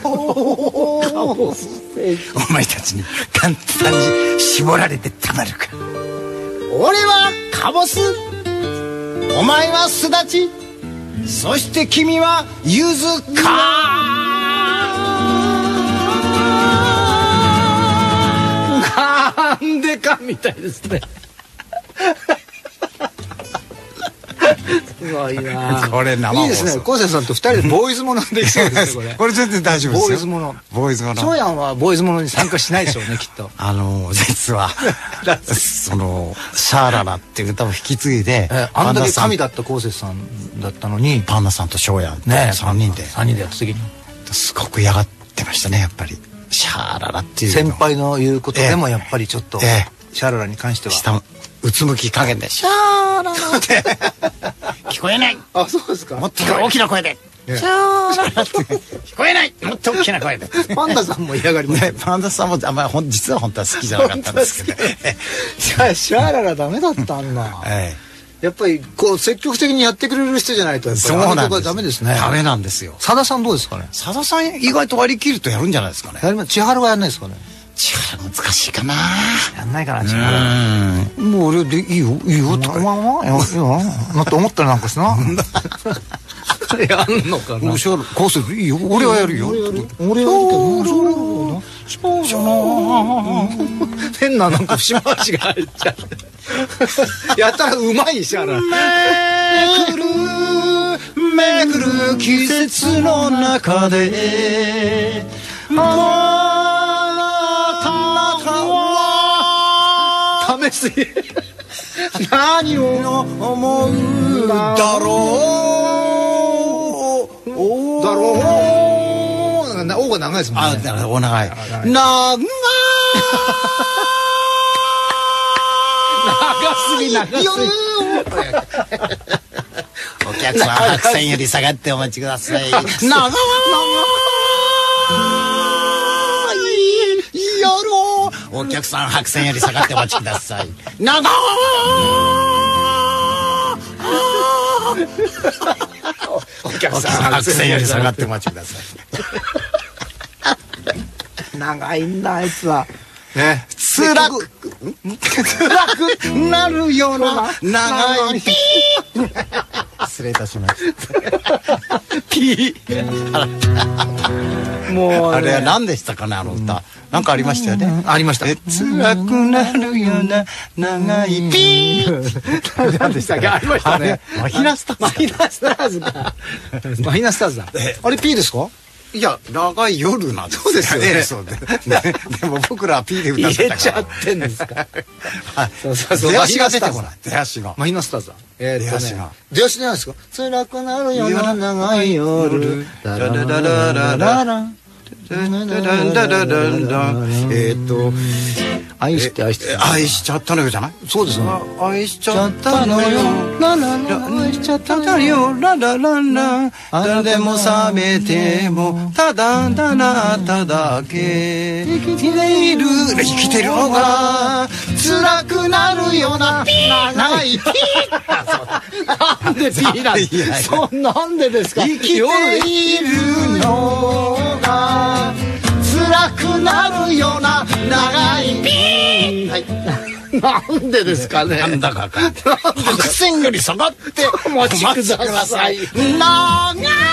お前たちに簡単に絞られてたまるか。俺はカボス、お前はスダチ、そして君はユズか。 なんでかみたいですね。すごいな。 これ生放送。 いいですね。昴生さんと二人でボーイズものできそうですね、これ。 これ全然大丈夫ですよ。 ボーイズもの。 ボーイズもの。 翔やんはボーイズものに参加しないでしょうね、きっと。 あの、実は、その、シャーララっていう歌を引き継いで、 あんだけ神だった昴生さんだったのに、 パンダさんと翔やんね、 三人で。 三人でやった時に。 すごく嫌がってましたね、やっぱり。シャーララっていう。 先輩の言うことでもやっぱりちょっと、シャーララに関しては。 下、うつむき加減で、シャーララって。聞こえない。 あ、そうですか。 もっと大きな声で。シャーララって。聞こえない。もっと大きな声で。 パンダさんも嫌がります。 パンダさんも、あんまり、実は本当は好きじゃなかったんですけど。 シャーララダメだったんだ。やっぱりこう積極的にやってくれる人じゃないとやっぱりあのとこはダメですね。 ダメなんですよ。 佐田さんどうですかね。 佐田さん意外と割り切るとやるんじゃないですかね。 やります。千春はやんないですかね。 千春難しいかな。 やんないかな千春。もう俺でいいよいいよとか。まあまあいいよ。なって思ったらなんかしな。やんのかな。 こうするいいよ。俺はやるよ。 俺やる。俺やるけど。そうじゃな。変ななんか節回しが入っちゃう。やったらうまいしゃら。 めくるめくる季節の中であなたは試し何を思うだろうだろう。おが長いですもんね。 あ、だからお長い。長い。 長すぎ長すぎ。 お客さん白線より下がってお待ちください。長い夜をお客さん白線より下がってお待ちください。長い。お客さん白線より下がってお待ちください。長いんだあいつは。 ね、辛く辛くなるような長いピー。失礼いたしました。ピー。もうあれは何でしたかね、あの歌。なんかありましたよね。 ありました。 辛くなるような長いピー。 何でしたっけ。ありましたね。 マヒナスターズ。 マヒナスターズか。マヒナスターズだ。あれ P ですか。 いや、長い夜なんです。 そうですよね。 そうで。でも僕らは P で歌ってたから。 入れちゃってんですか。 そうそうそう。出足が出てこない。出足が。 マヒナスターズだ。 えー、出足が。 出足じゃないですか。辛くなるような長い夜。ダララララララ。えっと愛して愛して愛しちゃったのよじゃない。 そうですね。 愛しちゃったのよラララ愛しちゃったのよララララ誰でも覚めてもただただただけ生きている生きてるのが辛くなるようなピー長いピーなんで P なんですか。なんでですか。 生きているのが辛くなるような長い P。 はい。 なんでですかね。 なんだか白線より下がってお待ちください。 長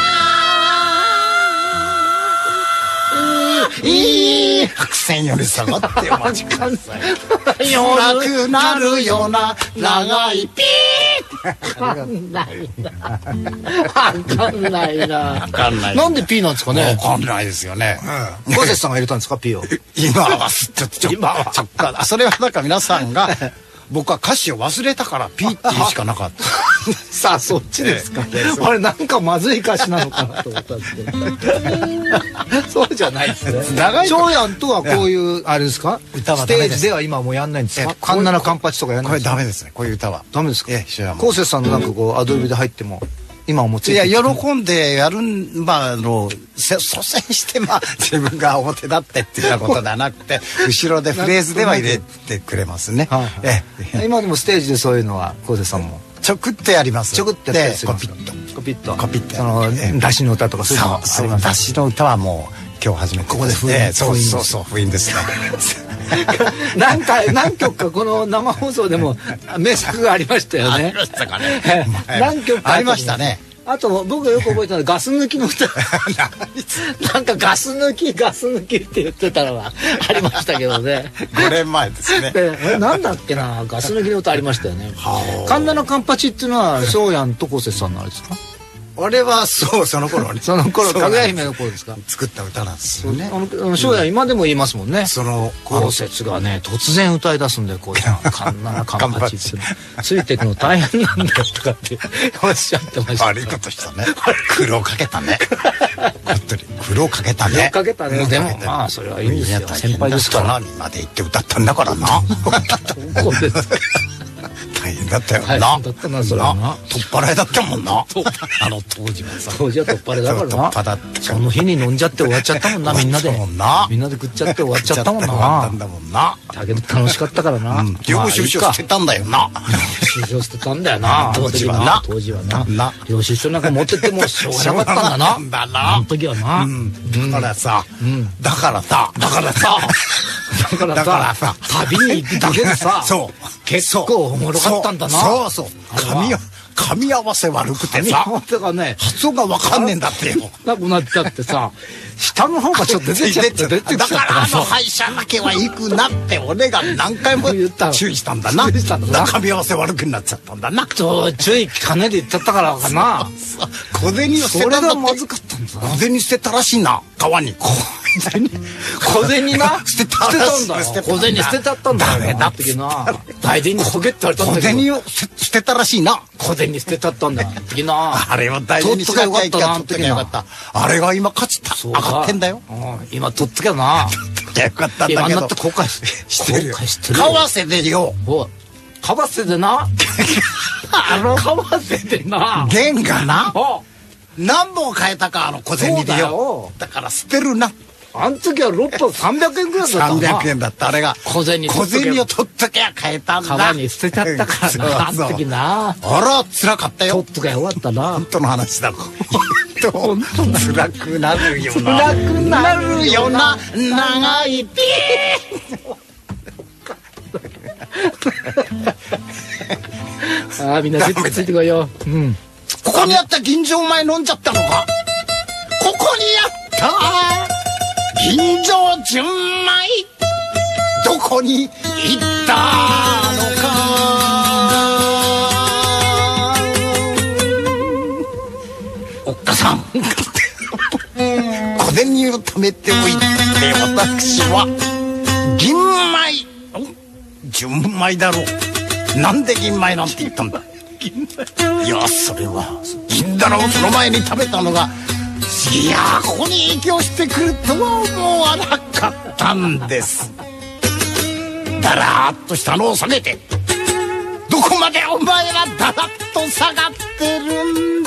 い白線より下がってお待ちください。辛くなるような長いピー。 わかんないな。わかんないな。 わかんない。 なんで P なんですかね。 わかんないですよね。 小瀬さんが入れたんですか P を。 今はちょっと今はちょっとそれはだから皆さんが僕は歌詞を忘れたから P って言うしかなかった。 さあそっちですか。あれなんかまずい歌詞なのかなと思ったんですけど。そうじゃないですね。長い長やんとはこういうあれですか。 歌はステージでは今もうやんないんですか。カンナナカンパチとかやんない。 これダメですね。こういう歌はダメですか。 ええ、 昴生さんのなんかこうアドリブで入っても今はもうついていや喜んでやるんまああの率先してまあ自分が表立ってっていうようなことではなくて後ろでフレーズでは入れてくれますね。 ええ、今でもステージでそういうのは昴生さんもちょくってやります。 ちょくってやってコピッとコピッとコピッとその出汁の歌とかそういうの。 そうそう出汁の歌はもう今日初めてここで封印。 そうそうそう封印ですね。 何回何曲かこの生放送でも名作がありましたよね。 ありましたかね。 何曲かありましたね。 あと僕がよく覚えたのはガス抜きの歌。なんかガス抜きガス抜きって言ってたのはありましたけどね。 ごねんまえですね。 えなんだっけな、ガス抜きの歌ありましたよね。神田のカンパチっていうのは翔やんと昴生さんのあれですか。 俺はそうその頃ね。 その頃かぐや姫の頃ですか。 作った歌なんですよね。 あの翔やん今でも言いますもんね。 その昴生がね突然歌い出すんでこうカンナナカンパチってついていくの大変なんだよとかっておっしゃってました。 悪いことしたね。苦労かけたね。本当に苦労かけたね。 苦労かけたね。でもまあそれはいいんですよ。先輩ですから。 にまで行って歌ったんだからな。 どこですか。 大変だったよな。 大変だったなそれはな。 取っ払いだったもんな。あの当時はさ。 当時は取っ払いだからな。その日に飲んじゃって終わっちゃったもんなみんなで。みんなで食っちゃって終わっちゃったもんな。 終わったんだもんな。 だけど楽しかったからな。 領収書捨てたんだよな。 領収書捨てたんだよな。 当時はな。 当時はな。領収書なんか持ってってもしょうがなかったんだな。 だな。 あの時はな。 だからさ、だからさ、 だからさ、だからさ、旅に行くだけでさ、結構おもろかったんだな。 そうそう。噛み合わせ悪くてさ、発音がわかんねえんだってよ。 なくなっちゃってさ、下の方がちょっと出てきちゃって出てきちゃっただからあの歯医者だけは行くなって俺が何回も注意したんだな。噛み合わせ悪くなっちゃったんだな。 そう注意かねで言っちゃったからかな。 小銭を捨てたんだって。それがまずかったんだ。小銭捨てたらしいな川に。 小銭な捨てたんだよ。小銭捨てちゃったんだよ。ダメだってな。大事にしとけって言われたんだけど。 小銭を捨てたらしいな。 小銭捨てちゃったんだよ。 あれは大事にしなきゃいけなかった。あれが今勝ちた。上がってんだよ。 今取っつけどな。 よかったんだけど。 今になって後悔してるよ。 為替でよ。 為替でな。あの為替でな。 元がな。何本変えたかあの小銭でよ。だから捨てるな。 あん時はろっぽんさんびゃくえんぐらいだったな。 さんびゃくえんだったあれが小銭小銭を取っときゃ変えたんだ。 川に捨てちゃったからな。あん時な。 あら辛かったよ。 取っときゃよかったな。 本当の話だろ。本当辛くなるよな。 辛くなるよな。 長いピー。ああみんなついてついてこいよ。うん。 ここにあった吟醸米飲んじゃったのか。ここにあった吟醸純米どこに行ったのか。おっかさん小銭を貯めておいて私は銀米純米だろう。なんで銀米なんて言ったんだ。いやそれは銀だらをその前に食べたのがいやーここに影響してくるとは思わなかったんです。だらーっとしたのを下げてどこまでお前らだらっと下がってるんだ。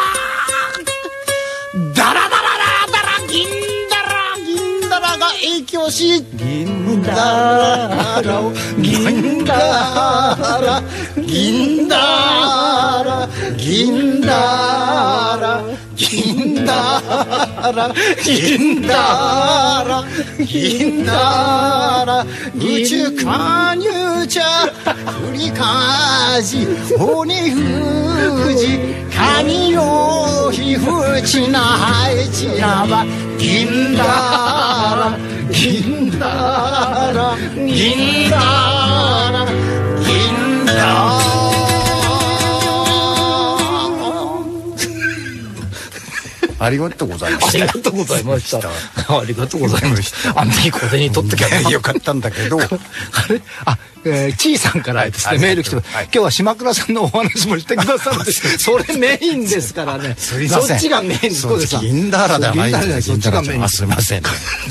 だらだらだらだら銀だら銀だらが影響し銀だら銀だら銀だら銀銀だら銀だら銀だら銀だら宇宙加入者振りかじ鬼富士神のひふちなはいちなば銀だら銀だら銀だら銀だらありがとうございました。 ありがとうございました。ありがとうございました。あんなに小手に取ってきゃよかったんだけど。 あれあ、えー、ちいさんからですね、メール来て、はい、今日は島倉さんのお話もしてくださるんです。それメインですからね。 すいません。 そっちがメインです。そうです。 銀だらではないです。 そっちがメイン。 すいません。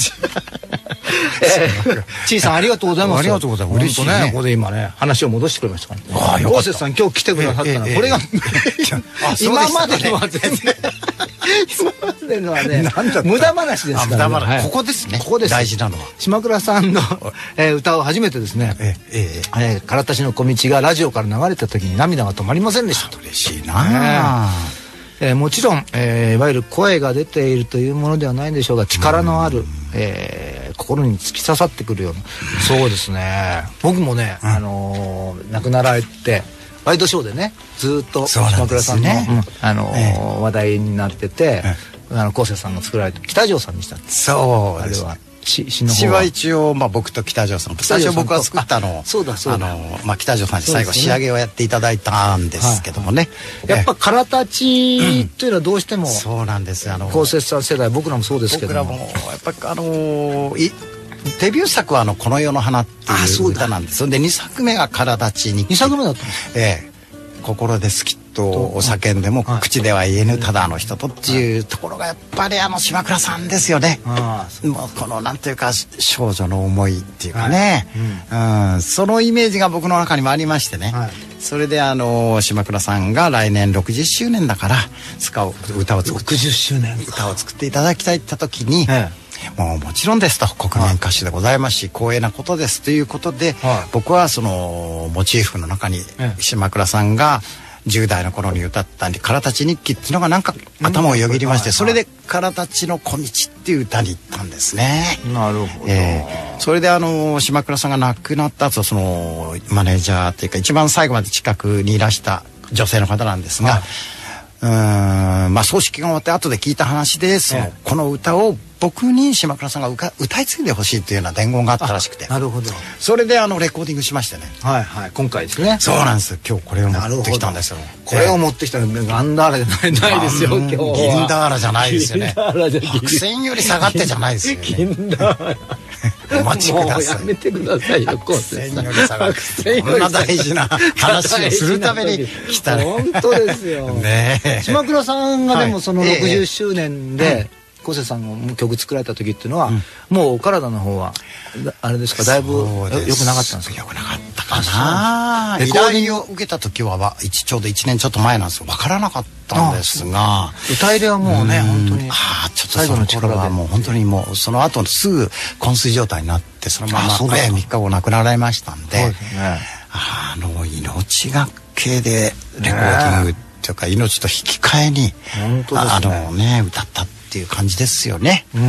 ちいさんありがとうございます。 ありがとうございます。嬉しいね。 ここで今ね、話を戻してくれましたからね。昴生さん今日来てくださったのは、これが、今までのは全然、今までのはね、無駄話ですからね。 ここですね。 ここです。 大事なのは。 島倉さんの歌を初めてですね、からたちの小道がラジオから流れた時に涙が止まりませんでした。 嬉しいな。 えー、もちろん、えー、いわゆる声が出ているというものではないんでしょうが、力のある、えー、心に突き刺さってくるような、そうですね。僕もね、うん、あのー、亡くなられてワイドショーでねずっと島倉さんの、ねうんあのーえー、話題になってて、えー、あの昴生さんが作られた北条さんにしたそうです、ね、 あれは詩の詩は一応、まあ、僕と北条さんと最初僕が作ったのをそうだそうだあの、まあ、北条さんに最後仕上げをやっていただいたんですけどもね、 はいはい、やっぱからたちというのはどうしても、うん、 そうなんですあの昴生さん世代僕らもそうですけども僕らもやっぱりあのいデビュー作はあのこの世の花っていう歌なんです。それでにさくめがからたちににさくめだったんですええ心で好きと叫んでも口では言えぬただの人とっていうところがやっぱりあの島倉さんですよね。もうこのなんていうか少女の思いっていうかね、はいうんうん、そのイメージが僕の中にもありましてね、はい、それであの島倉さんが来年ろくじゅっしゅうねんだから使う歌を作ってろくじゅっしゅうねん歌を作っていただきたいって言った時に、はいもうもちろんですと国民歌手でございますし、はい、光栄なことですということで、はい、僕はそのモチーフの中に島倉さんがじゅう代の頃に歌ったんで「からたち日記」っていうのがなんか頭をよぎりまして、うん、それで「からたちの小道」っていう歌に行ったんですね。 なるほど、 えー、それであの島倉さんが亡くなった後そのマネージャーっていうか一番最後まで近くにいらした女性の方なんですが、はいうーんまあ葬式が終わって後で聞いた話でその、ええ、この歌を僕に島倉さんが歌歌い継いでほしいというような伝言があったらしくてなるほどそれであのレコーディングしましてねはいはい今回ですねそうなんです今日これを持ってきたんですよこれを持ってきたらガンダーラじゃないないですよ今日は銀ダーラじゃないですよね白線より下がってじゃないですよね銀ダーラお待ちください。 もうやめてくださいよ。 白線より下がってこんな大事な話をするために来たね。 本当ですよ。 ねえ。 島倉さんがでもそのろくじゅっしゅうねんで昴生さんが曲作られた時っていうのは、うん、もうお体の方はあれですかだいぶ良くなかったんですか。 良くなかったかな。依頼を受けた時はちょうどいちねんちょっと前なんですよ。分からなかったんですが歌入れはもうね本当にああちょっと最後の力はもう本当にもうその後すぐ昏睡状態になってそのままみっかご亡くなられましたんで、ね、あの命がけでレコーディングっていうか命と引き換えに本当ですね、 あのね歌ったっていう感じですよね。 うん、うん、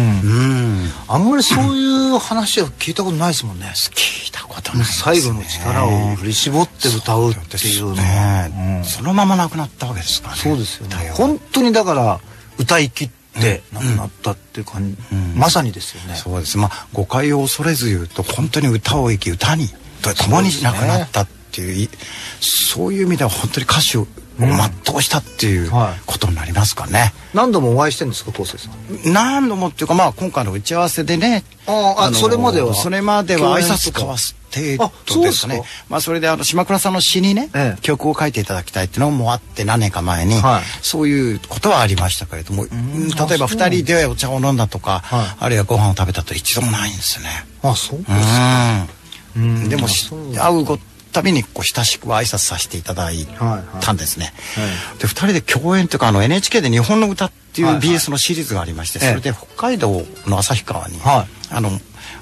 あんまりそういう話は聞いたことないですもんね。 聞いたことないですね。 最後の力を振り絞って歌うっていうね、うん、そのまま亡くなったわけですからね。 そうですよね。本当にだから歌い切って亡くなったっていう感じ、うんうん、まさにですよね。 そうです。まあ誤解を恐れず言うと本当に歌を生き歌に共に亡くなったっていう、そういう意味では本当に歌手を全うしたっていうことになりますかね、はい、 何度もお会いしてるんですか昴生さん。 何度もっていうかまあ今回の打ち合わせでねああそれまではそれまでは挨拶交わす程度ですね。まあそれであの島倉さんの詩にね、ええ、曲を書いていただきたいっていうのもあって何年か前に、はい、そういうことはありましたけれども、例えばふたりでお茶を飲んだとか、はい、あるいはご飯を食べたと一度もないんですね。 あそうですか。 うん、でも会うごたびにこう親しく挨拶させていただいたんですね。はいはい、でふたりで共演というかあの エヌエイチケー で日本の歌っていう ビーエス のシリーズがありまして、はいはい、それで北海道の旭川に、はい、あの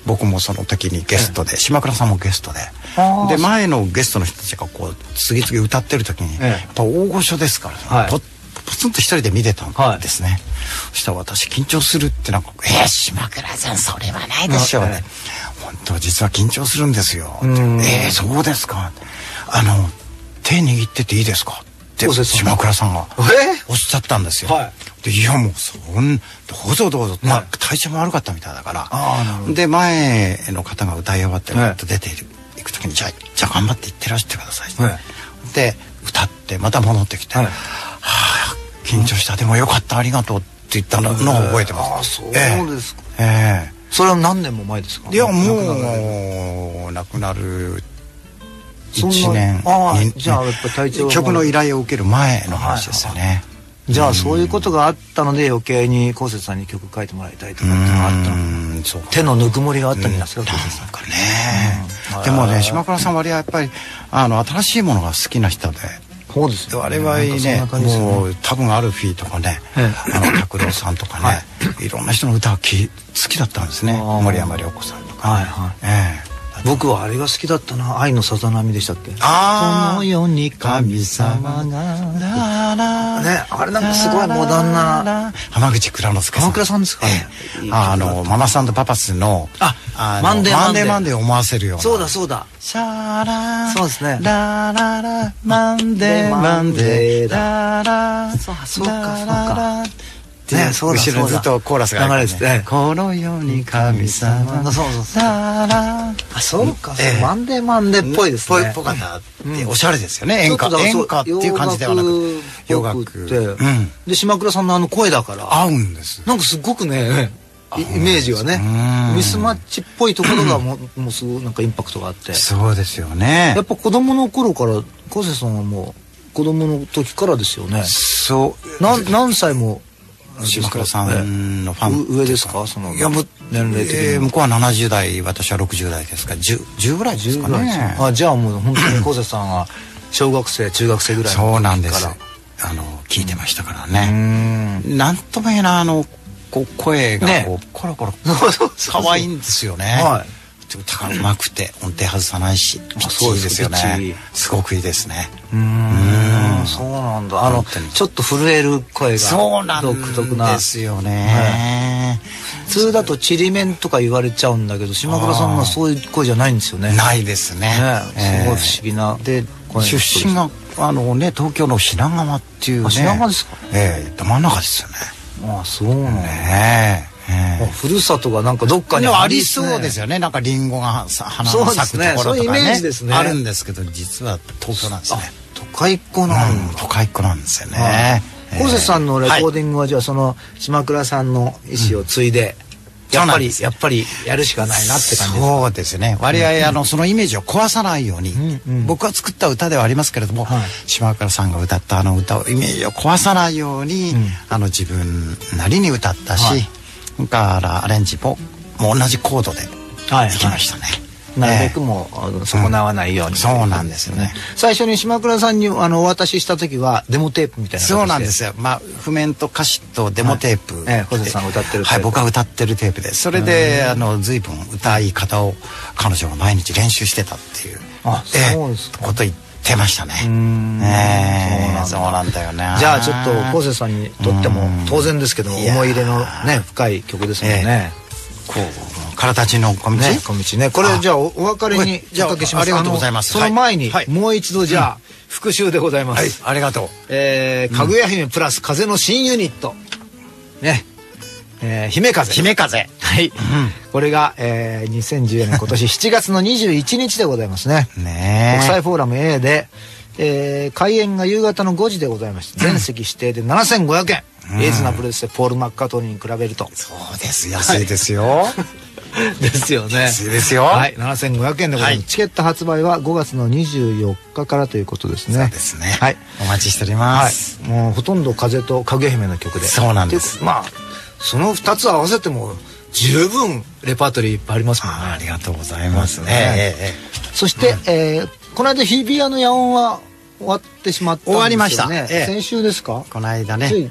僕もその時にゲストで、島倉さんもゲストで、で前のゲストの人たちがこう次々歌ってる時に、やっぱ大御所ですから、ポツンと一人で見てたんですね。そしたら私緊張するってなんか「えー、島倉さんそれはないでしょうね。本当実は緊張するんですよ」って「えー、そうですか。あの手握ってていいですか?」って島倉さんがおっしゃったんですよ。でいやもうそんどうぞどうぞ、まあ、体調も悪かったみたいだから、で前の方が歌い終わって出ていく時に「じゃあじゃあ頑張っていってらっしゃってください」で歌ってまた戻ってきて「はあ緊張した、でもよかった、ありがとう」って言ったのを覚えてます。 ああそうですか。ええそれは何年も前ですか？ いやもう亡くなるいちねん、 じゃあやっぱ体調曲の依頼を受ける前の話ですよね。 じゃあそういうことがあったので余計にこうせつさんに曲書いてもらいたいとかっていうのがあったの。手のぬくもりがあったんじゃないですか、こうせつさんかね。でもね島倉さん割合やっぱりあの新しいものが好きな人で。 そうですよ。 我々ねもう多分アルフィーとかねあの拓郎さんとかねいろんな人の歌が好きだったんですね。森山良子さんとか。 僕はあれが好きだったな。愛のさざ波でしたっけ？ ああこの世に神様がね、あれなんかすごいモダンな浜口蔵之介さん。 浜倉さんですかね。 あのママさんとパパスのマンデーマンデーマンデーを思わせるような。 そうだそうだ。 シャラそうですね。 ラララマンデーマンデーララそうかそうか。 ね、後ろにずっとコーラスが流れてて、 この世に神様がそうそうそう。あ、そうか、マンデーマンデーっぽいですね。 ぽかったっておしゃれですよね。演歌演歌っていう感じではなく洋楽ってで島倉さんのあの声だから合うんです。 なんかすごくねイメージがねミスマッチっぽいところがもうすごいなんかインパクトがあって。 そうですよね。 やっぱ子供の頃からこうせつさんはもう子供の時からですよね。 そう何歳も島倉さんのファン上ですか？そのいやもう年齢的に向こうはななじゅう代、私はろくじゅう代ですからじゅうぐらいですかね。 あ、じゃあもう本当にこうせつさんは小学生中学生ぐらいの時からそうなんです。あの聞いてましたからね。なんとも言えないあの声がこうコロコロ可愛いんですよね。歌がうまくて音程外さないしピッチいいですよね。すごくいいですね。 うんそうなんだ。あのちょっと震える声が独特なですよね。 普通だとちりめんとか言われちゃうんだけど島倉さんはそういう声じゃないんですよね。 ないですね。 すごい不思議な。 で出身があのね東京の品川っていうね。 品川ですか？ ええど真ん中ですよね。 ああそうなんだ。 ねふるさとがなんかどっかにありそうですよね。なんかリンゴが花の咲くところとかねあるんですけど実は東京なんですね。 都会っ子なん都会っ子なんですよね。 こうせつさんのレコーディングはじゃあその島倉さんの意思を継いでやっぱりやっぱりやるしかないなって感じですか？ そうですね。割合あのそのイメージを壊さないように僕が作った歌ではありますけれども島倉さんが歌ったあの歌をイメージを壊さないようにあの自分なりに歌ったしだからアレンジももう同じコードで弾きましたね。 なるべくも損なわないように。 そうなんですよね。 最初に島倉さんにあのお渡しした時はデモテープみたいな。 そうなんですよ。まあ譜面と歌詞とデモテープ。 小瀬さんが歌ってる。 はい、僕が歌ってるテープで、それであの随分歌い方を彼女が毎日練習してたっていうこと言ってましたね。そうなんだよね。 じゃあちょっと昴生さんにとっても当然ですけども思い入れのね深い曲ですもんね。 こうからたちの小道小道ね。これじゃあお別れにおかけします。 ありがとうございます。 その前にもう一度じゃあ復習でございます。 ありがとう。 かぐや姫プラス風の新ユニットね。姫風姫風はい、これがにせんじゅうよねん今年しちがつのにじゅういちにちでございますね。国際フォーラム A で開演が夕方のごじでございまして、全席指定でななせんごひゃくえん。リーズナブルですね。ポール・マッカートニーに比べると。 そうです安いですよ。 ですよね。 安いですよ。 はい、ななせんごひゃくえんでございます。チケット発売はごがつのにじゅうよっかからということですね。 そうですね。はい、お待ちしております。 もうほとんど風とかぐや姫の曲で。 そうなんです。 まあそのふたつ合わせても十分レパートリーいっぱいありますもんね。 ありがとうございますね。 そしてこの間日比谷の野音は終わってしまったんですよね。終わりました。先週ですか？ この間ね。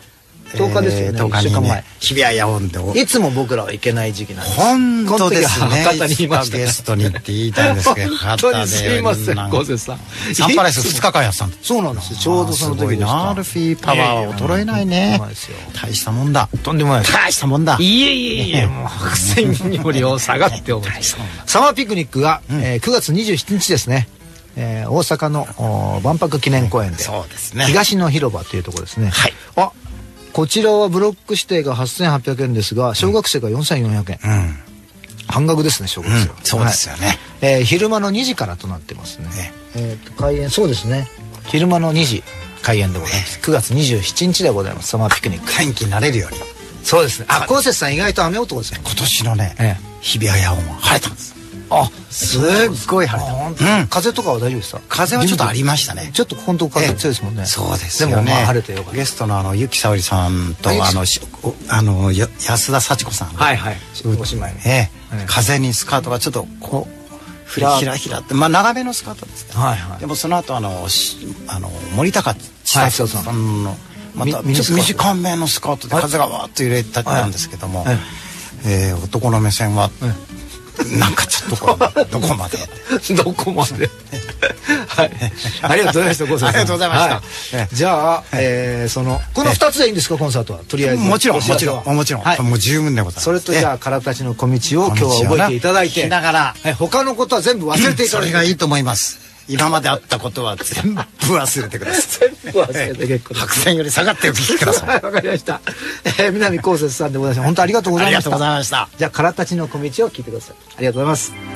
とおかですよね、 とおかいっしゅうかんまえにね日比谷野音でいつも僕らは行けない時期なんです。 本当ですね。 この時は博多にいましたゲストに行って言いたいんですけど、 本当にすいません、 なんかゴセさん。 サンパレスふつかかんやってたんだ。 そうなんですよ。ちょうどその時でした。 すごいな、アルフィーパワー衰えないね。大したもんだ。 とんでもないです。 大したもんだ。 いえいえいえ、もう白線よりを下がっております。サマーピクニックが、えー、くがつにじゅうしちにちですね。えー、大阪の万博記念公園で、 そうですね、 東の広場というところですね。はい。あ、こちらはブロック指定がはっせんはっぴゃくえんですが、小学生がよんせんよんひゃくえん。うん、半額ですね、小学生は、うん、 そうですよね。はい、 えー、昼間のにじからとなってますね。ねえー、と開演、そうですね。昼間のにじ開演でございます。くがつにじゅうしちにちでございます。サマーピクニック。 元気になれるように。 そうですね。あ、こうせつさん意外と雨男ですね。 今年のね、ええ、日比谷野音は晴れたんです。 あ、すっごい晴れた。 うん、 風とかは大丈夫ですか？ 風はちょっとありましたね。 ちょっと本当風強いですもんね。 そうですよね。 でもまあ晴れてよかった。 ゲストのあのゆきさおりさんとあのあの安田幸子さん。 はいはい。お姉妹ね。 ええ、風にスカートがちょっとこうふらひらひらってまあ長めのスカートですね。はいはい。でもその後あのあの森高千里さんのまたちょっと短めのスカートで風がわーっと揺れてたんですけども、え男の目線は。なんかちょっとこうどこまでどこまではいありがとうございました。ごさんありがとうございました。 じゃあえそのこのふたつでいいんですか、コンサートは。とりあえずもちろんもちろんもちろんもう十分でございます。 それとじゃあからたちの小道を今日は覚えていただいてだから他のことは全部忘れていただいて、 それがいいと思います。今まであったことは全部忘れてください。 全部忘れて結構です。 白線より下がってお聞きください。 わかりました。えー、南こうせつさんでございました。本当ありがとうございました。 ありがとうございました。 じゃあからたちの小道を聞いてください。ありがとうございます。